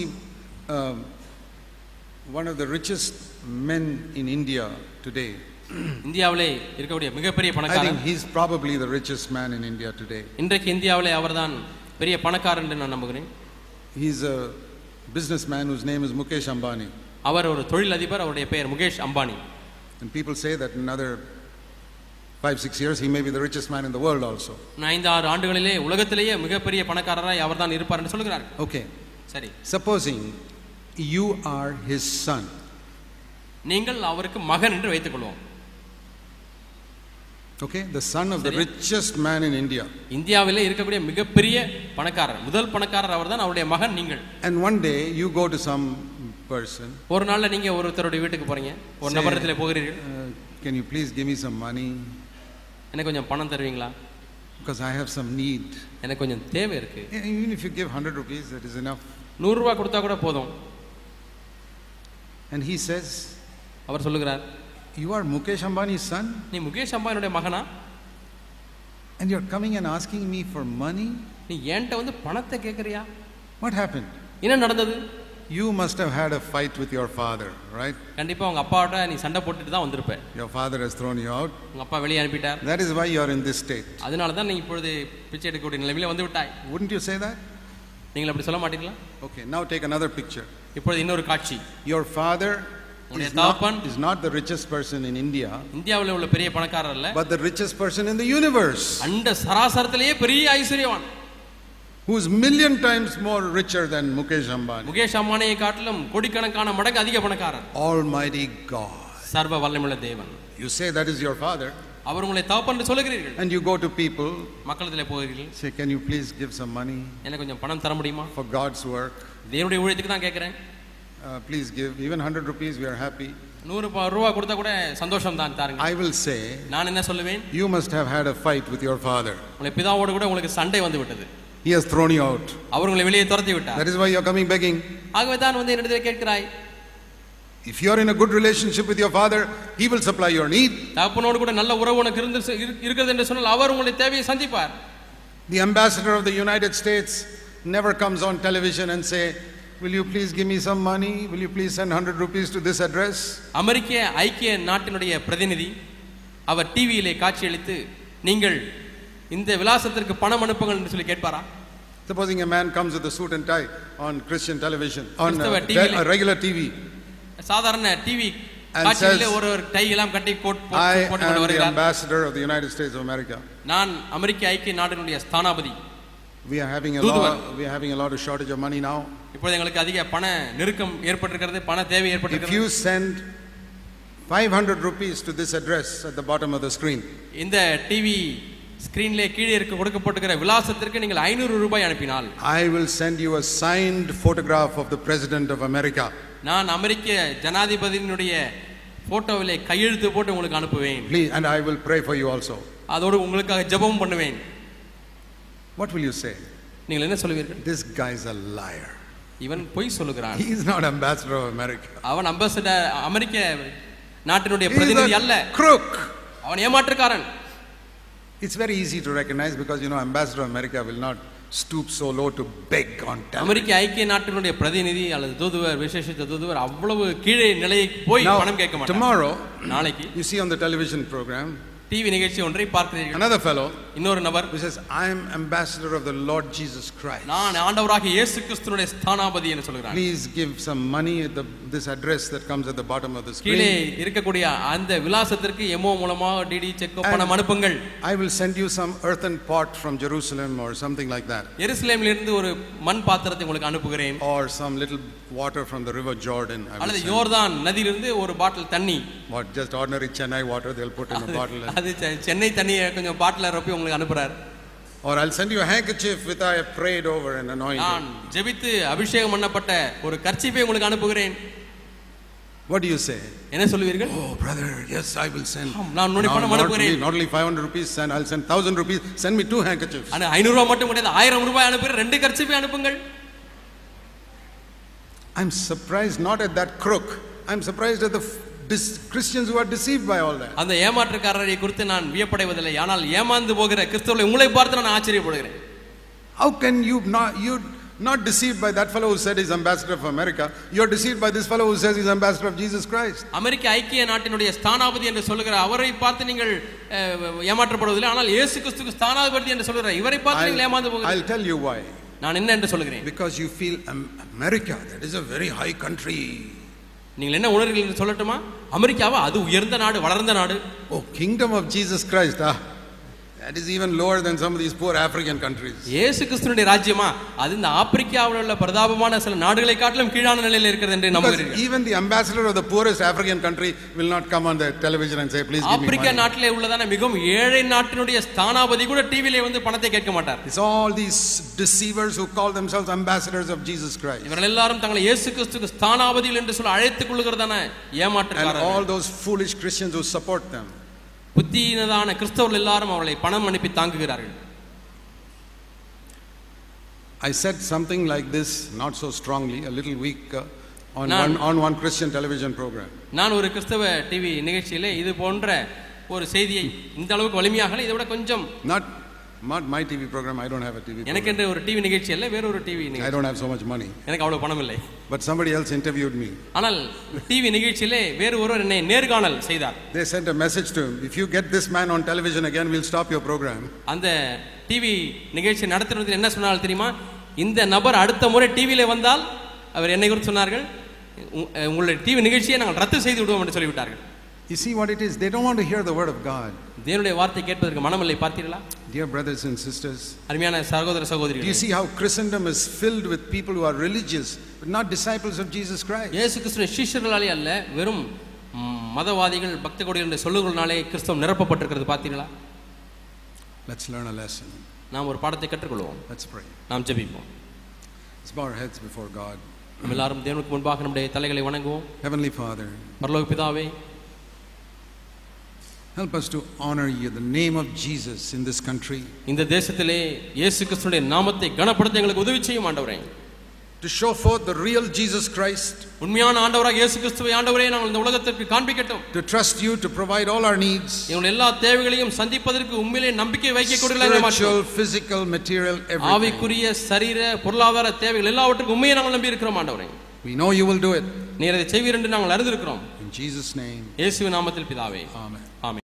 one of the richest men in India today. இந்தியாவிலே இருக்கக்கூடிய மிகப்பெரிய I பணக்காரர். think he's probably the richest man in India today. இன்றைக்கு இந்தியாவிலே அவர்தான் பெரிய பணக்காரர் என்று நான் நம்புகிறேன். He's a businessman whose name is Mukesh Ambani. அவர் ஒரு தொழிலதிபர், அவருடைய பெயர் Mukesh Ambani. And people say that in another 5-6 years he may be the richest man in the world also. 5-6 ஆண்டுகளிலே உலகத்திலேயே மிகப்பெரிய பணக்காரராய் அவர்தான் இருப்பார் என்று சொல்கிறார். Okay. சரி. Supposing you are his son. நீங்கள் அவருக்கு மகன் என்று வைத்துக்கொள்வோம். Okay, the son of the richest man in India. இந்தியாவிலே இருக்கக்கூடிய மிகப்பெரிய பணக்காரர், முதல் பணக்காரர் அவர்தான், அவருடைய மகன் நீங்கள். And one day you go to some person. ஒரு நாள்ல நீங்க ஒருத்தருடைய வீட்டுக்கு போறீங்க, ஒரு நபரிடத்திலே போகிறீர்கள். Can you please give me some money? எனக்கு கொஞ்சம் பணம் தருவீங்களா? Because I have some need. எனக்கு கொஞ்சம் தேவை இருக்கு. Even if you give 100 rupees, that is enough. 100 ரூபாய் கொடுத்தா கூட போதும். And he says, அவர் சொல்லுகிறார், you are Mukesh Ambani's son? நீ முகேஷ் அம்பானியுடைய மகனா? And you're coming and asking me for money? நீ என்கிட்ட வந்து பணத்தை கேக்குறியா? What happened? என்ன நடந்தது? You must have had a fight with your father, right? கண்டிப்பா உங்க அப்பாட்ட நீ சண்டை போட்டுட்டு தான் வந்திருப்ப. Your father has thrown you out. உங்க அப்பா வெளியே அனுப்பிட்டார். That is why you are in this state. அதனால தான் நீ இப்பொழுது பிச்சை எடுக்கக்கூடிய நிலைமையில வந்து விட்டாய். Wouldn't you say that? நீங்கள் அப்படி சொல்ல மாட்டீங்களா? Okay, now take another picture. இப்பொழுது இன்னொரு காட்சி. Your father is not the richest person in India. இந்தியாவிலே உள்ள பெரிய பணக்காரர் அல்ல. But the richest person in the universe. அண்ட சராசரத்திலேயே பெரிய ஐஸ்வரியவான். who's million times more richer than Mukesh Ambani. Mukesh அம்பானியை காட்டிலும் கோடிக்கணக்கான மடங்கு அதிக பணக்காரர். Almighty God. சர்வ வல்லமையுள்ள தேவன். You say that is your father. அவர் உங்களை தகப்பன் என்று சொல்லுகிறீர்கள். And you go to people. மக்களிடத்திலே போகிறீர்கள். Say, can you please give some money? எனக்கு கொஞ்சம் பணம் தர முடியுமா? For God's work. தேவனுடைய ஊழியத்துக்கு தான் கேட்கிறேன். Please give. Even 100 rupees, we are happy. 100 ரூபாய் கொடுத்தா கூட சந்தோஷம் தான், தாருங்க. I will say. நான் என்ன சொல்லுவேன்? You must have had a fight with your father. உங்கள் பிதாவோடு கூட உங்களுக்கு சண்டை வந்து விட்டது. He has thrown you out. அவர் உங்களை வெளியே துரத்தி விட்டார். That is why you are coming begging. ஆகவே தான் வந்து என்னிடத்தில் கேட்கிறாய். If you are in a good relationship with your father, he will supply your need. தகப்பனோடு கூட நல்ல உறவு உனக்கு இருக்கிறது என்று சொன்னால் அவர் உங்களுடைய தேவையை சந்திப்பார். The ambassador of the United States never comes on television and say, will you please give me some money? Will you please send 100 rupees to this address? அமெரிக்க ஐக்கிய நாட்டினுடைய பிரதிநிதி அவர் டிவியிலே காட்சியளித்து நீங்கள் இந்த விலாசத்திற்கு பணம் அனுப்புங்கள் என்று சொல்லி கேட்பாரா? Supposing a man comes with a suit and tie on Christian television, on regular TV. சாதாரண டிவி காட்சியிலே ஒரு டை எல்லாம் கட்டி போட்டு கொண்டு வருகிறார். I am the ambassador of the United States of America. நான் அமெரிக்க ஐக்கிய நாட்டினுடைய ஸ்தானாபதி. We are having a lot of shortage of money now. இப்பொழுது எங்களுக்கு அதிக பண நெருக்கம் ஏற்பட்டிருக்கிறது, பண தேவை ஏற்பட்டிருக்கிறது. If you send 500 rupees to this address at the bottom of the screen. இந்த டிவி ஸ்கிரீன்ல கீழே இருக்க கொடுக்கப்பட்டிருக்கிற விலாசத்திற்கு நீங்கள் 500 ரூபாய் அனுப்பினால் I will send you a signed photograph of the President of America. நான் அமெரிக்க ஜனாதிபதியினுடைய போட்டோவிலே கையெழுத்து போட்டு உங்களுக்கு அனுப்புவேன். Please, and I will pray for you also. அதோடு உங்களுக்காக ஜெபம் பண்ணுவேன். What will you say? நீங்கள் என்ன சொல்வீர்கள்? This guy is a liar. இவன் பொய் சொல்லுகிறான். He is not ambassador of America. அவன் அம்பாசடர் அமெரிக்க நாட்டினுடைய பிரதிநிதி அல்ல. Crook. அவன் ஏமாற்றுக்காரன். It's very easy to recognize because ambassador of America will not stoop so low to beg on television. அமெரிக்க ஐக்கிய நாட்டினுடைய பிரதிநிதி அல்லது தூதுவர், விசேஷித்த தூதுவர் அவ்வளவு கீழே நிலைக்கு போய் பணம் கேட்க மாட்டார். Tomorrow, நாளைக்கு you see on the television program, TV நிகழ்ச்சி ஒன்றை பார்க்கிறீர்கள். another fellow, இன்னொரு நபர், who says, I am ambassador of the Lord Jesus Christ. நான் ஆண்டவராகிய இயேசு கிறிஸ்துவினுடைய ஸ்தானாபதி என்று சொல்கிறார். Please give some money at this address that comes at the bottom of the screen. கீழே இருக்கக்கூடிய அந்த விலாசத்திற்கு எமோ மூலமா டிடி செக் பணம் அனுப்புங்கள். I will send you some earthen pot from Jerusalem or something like that. எருசலேமில் இருந்து ஒரு மண் பாத்திரத்தை உங்களுக்கு அனுப்புகிறேன். Or some little water from the river Jordan. அல்லது யோர்தான் நதியிலிருந்து ஒரு பாட்டில் தண்ணி. What, just ordinary Chennai water they'll put in a bottle. அது சென்னை தண்ணியை கொஞ்சம் பாட்டில ரொப்பி உங்களுக்கு அனுப்புறார். Or I'll send you a handkerchief which I have prayed over and anointed. நான் ஜெபித்து அபிஷேகம் பண்ணப்பட்ட ஒரு கர்ச்சீப்பை உங்களுக்கு அனுப்புகிறேன். What do you say? என்ன சொல்வீர்கள்? Oh brother, yes I will send. நான் உன்னை பணம் அனுப்புகிறேன். Not only 500 rupees, I'll send 1000 rupees. Send me 2 handkerchiefs. ஆனா 500 ரூபாய் மட்டும் கிடையாது, 1000 ரூபாய் அனுப்புகிறேன், 2 கர்ச்சீப்பை அனுப்புங்கள். I'm surprised not at that crook. I'm surprised at the Christians who are deceived by all that. அந்த ஏமாற்றுக்காரரை குறித்து நான் வியப்படைவதில்லை, ஆனால் ஏமாந்து போகிற கிறிஸ்தவர்களை உங்களை பார்த்து நான் ஆச்சரியப்படுகிறேன். How can you not deceived by that fellow who said he's ambassador of America? You're deceived by this fellow who says he's ambassador of Jesus Christ. அமெரிக்க ஐக்கிய நாட்டினுடைய ஸ்தானாபதி என்று சொல்லுகிற அவரை பார்த்து நீங்கள் ஏமாற்றப்படுவதில்லை, ஆனால் இயேசு கிறிஸ்துவுக்கு ஸ்தானாபதி என்று சொல்லுகிற இவரை பார்த்து நீங்கள் ஏமாந்து போகிறீர்கள். I'll tell you why. நான் என்ன என்று சொல்லுகிறேன்? Because you feel America, that is a very high country. நீங்கள் என்ன உணர்கிறீர்கள் என்று சொல்லட்டுமா? அமெரிக்காவா அது உயர்ந்த நாடு, வளர்ந்த நாடு. Oh, kingdom of Jesus Christ, that is even lower than some of these poor African countries. இயேசு கிறிஸ்துவினுடைய ராஜ்யமா அது இந்த ஆப்பிரிக்காவில் உள்ள பிரதாபமான சில நாடுகளை காட்டிலும் கீழான நிலையில் இருக்கிறது என்று நம்புகிறீர்கள். Even the ambassador of the poorest African country will not come on the television and say please give me money. Africa நாட்டிலே உள்ளதான மிகவும் ஏழை நாட்டினுடைய ஸ்தானாபதி கூட டிவியிலே வந்து பணத்தை கேட்க மாட்டார். It's all these deceivers who call themselves ambassadors of Jesus Christ. இவர்கள் எல்லாரும் தங்களை இயேசு கிறிஸ்துவுக்கு ஸ்தானாபதிகள் என்று சொல்லி அழைத்துக் கொள்ளுகிறதான ஏமாற்றுக்காரர்கள். And all those foolish Christians who support them. புத்தியினதான கிறிஸ்தவர்கள் எல்லாரும் அவர்களை பணம் அனுப்பி தாங்குகிறார்கள். I said something like this, not so strongly, a little weak, on one Christian television program. நான் ஒரு கிறிஸ்தவ டிவி நிகழ்ச்சியிலே இது போன்ற ஒரு செய்தியை இந்த அளவுக்கு வலிமையாக இதை விட கொஞ்சம் Not my TV program, I don't have a TV program. எனக்கு ஒரு டிவி நிகழ்ச்சி இல்ல, வேற ஒரு டிவி நிகழ்ச்சி. I don't have so much money. எனக்கு அவ்வளவு பணம் இல்லை. But somebody else interviewed me. ஆனால் டிவி நிகழ்ச்சியிலே வேறு ஒருவர் என்னை நேர்காணல் செய்தார். They sent a message to him, if you get this man on television again, we'll stop your program. அந்த டிவி நிகழ்ச்சி நடத்துறதுல என்ன சொன்னாலும் தெரியுமா? இந்த நபர் அடுத்த முறை டிவியில வந்தால் அவர் என்னை குறித்து சொன்னார்கள், உங்களுடைய டிவி நிகழ்ச்சியை நாங்கள் ரத்து செய்து விடுவோம் என்று சொல்லிவிட்டார்கள். You see what it is? They don't want to hear the word of God. தேவனுடைய வார்த்தை கேட்பதற்கு மனமில்லை, பார்த்தீர்களா? Dear brothers and sisters, அருமையான சகோதர do you சகோதரிகளே, see how Christendom is filled with people who are religious but not disciples of Jesus Christ? இயேசு கிறிஸ்துவின் சீஷர்களாலே அல்ல, வெறும் மதவாதிகள் பக்த கோடிகள் என்ற சொல்லுகளினாலே கிறிஸ்தவம் நிரப்பப்பட்டிருக்கிறது, பார்த்தீர்களா? Let's learn a lesson. நாம் ஒரு பாடத்தை கற்றுக்கொள்வோம். Let's pray. நாம் ஜெபிப்போம். Let's bow our heads before God. நாம் எல்லாரும் தேவனுக்கு முன்பாக நம்முடைய தலைகளை வணங்குவோம். Heavenly Father, பரலோக பிதாவே, help us to honor you, the name of Jesus in this country. இந்த தேசத்திலே இயேசு கிறிஸ்துவினுடைய நாமத்தை கனப்படுத்த எங்களுக்கு உதவி செய்யும் ஆண்டவரே. To show forth the real Jesus Christ. உண்மையான ஆண்டவராக இயேசு கிறிஸ்துவை ஆண்டவரே நாங்கள் இந்த உலகத்திற்கு காண்பிக்கட்டும். To trust you to provide all our needs. எங்கள் எல்லா தேவைகளையும் சந்திப்பதற்கு உண்மையிலே நம்பிக்கை வைக்கக்கூடியவர்களாக மாற்றுவோம். Spiritual, physical, material, everything. ஆவிக்குரிய, சரீர, பொருளாதார தேவைகள் எல்லாவற்றுக்கும் உண்மையை நாங்கள் நம்பி இருக்கிறோம் ஆண்டவரே. We know you will do it. நீர் அதை செய்வீர் என்று நாங்கள் அறிந்திருக்கிறோம். In Jesus' name. இயேசுவின் நாமத்தில் பிதாவே. Amen. ஆமென்.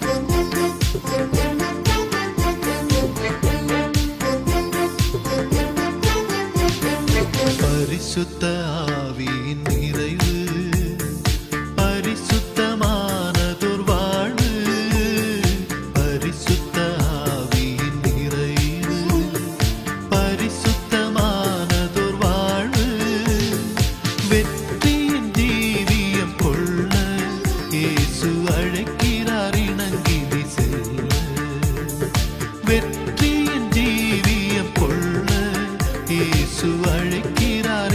பரிசுத்த ஆவியின் நிறைவு, பரிசுத்தமானதொரு வாழ்வு, பரிசுத்த ஆவியின் நிறைவு, பரிசுத்தமானதொரு வாழ்வு, வெற்றியின் ஜீவியம் கொள்ள இயேசு அழைக்கிறார் இணங்கி செல்ல, வெற்றியின் ஜீவியம் கொள்ள இயேசு அழைக்கிறார்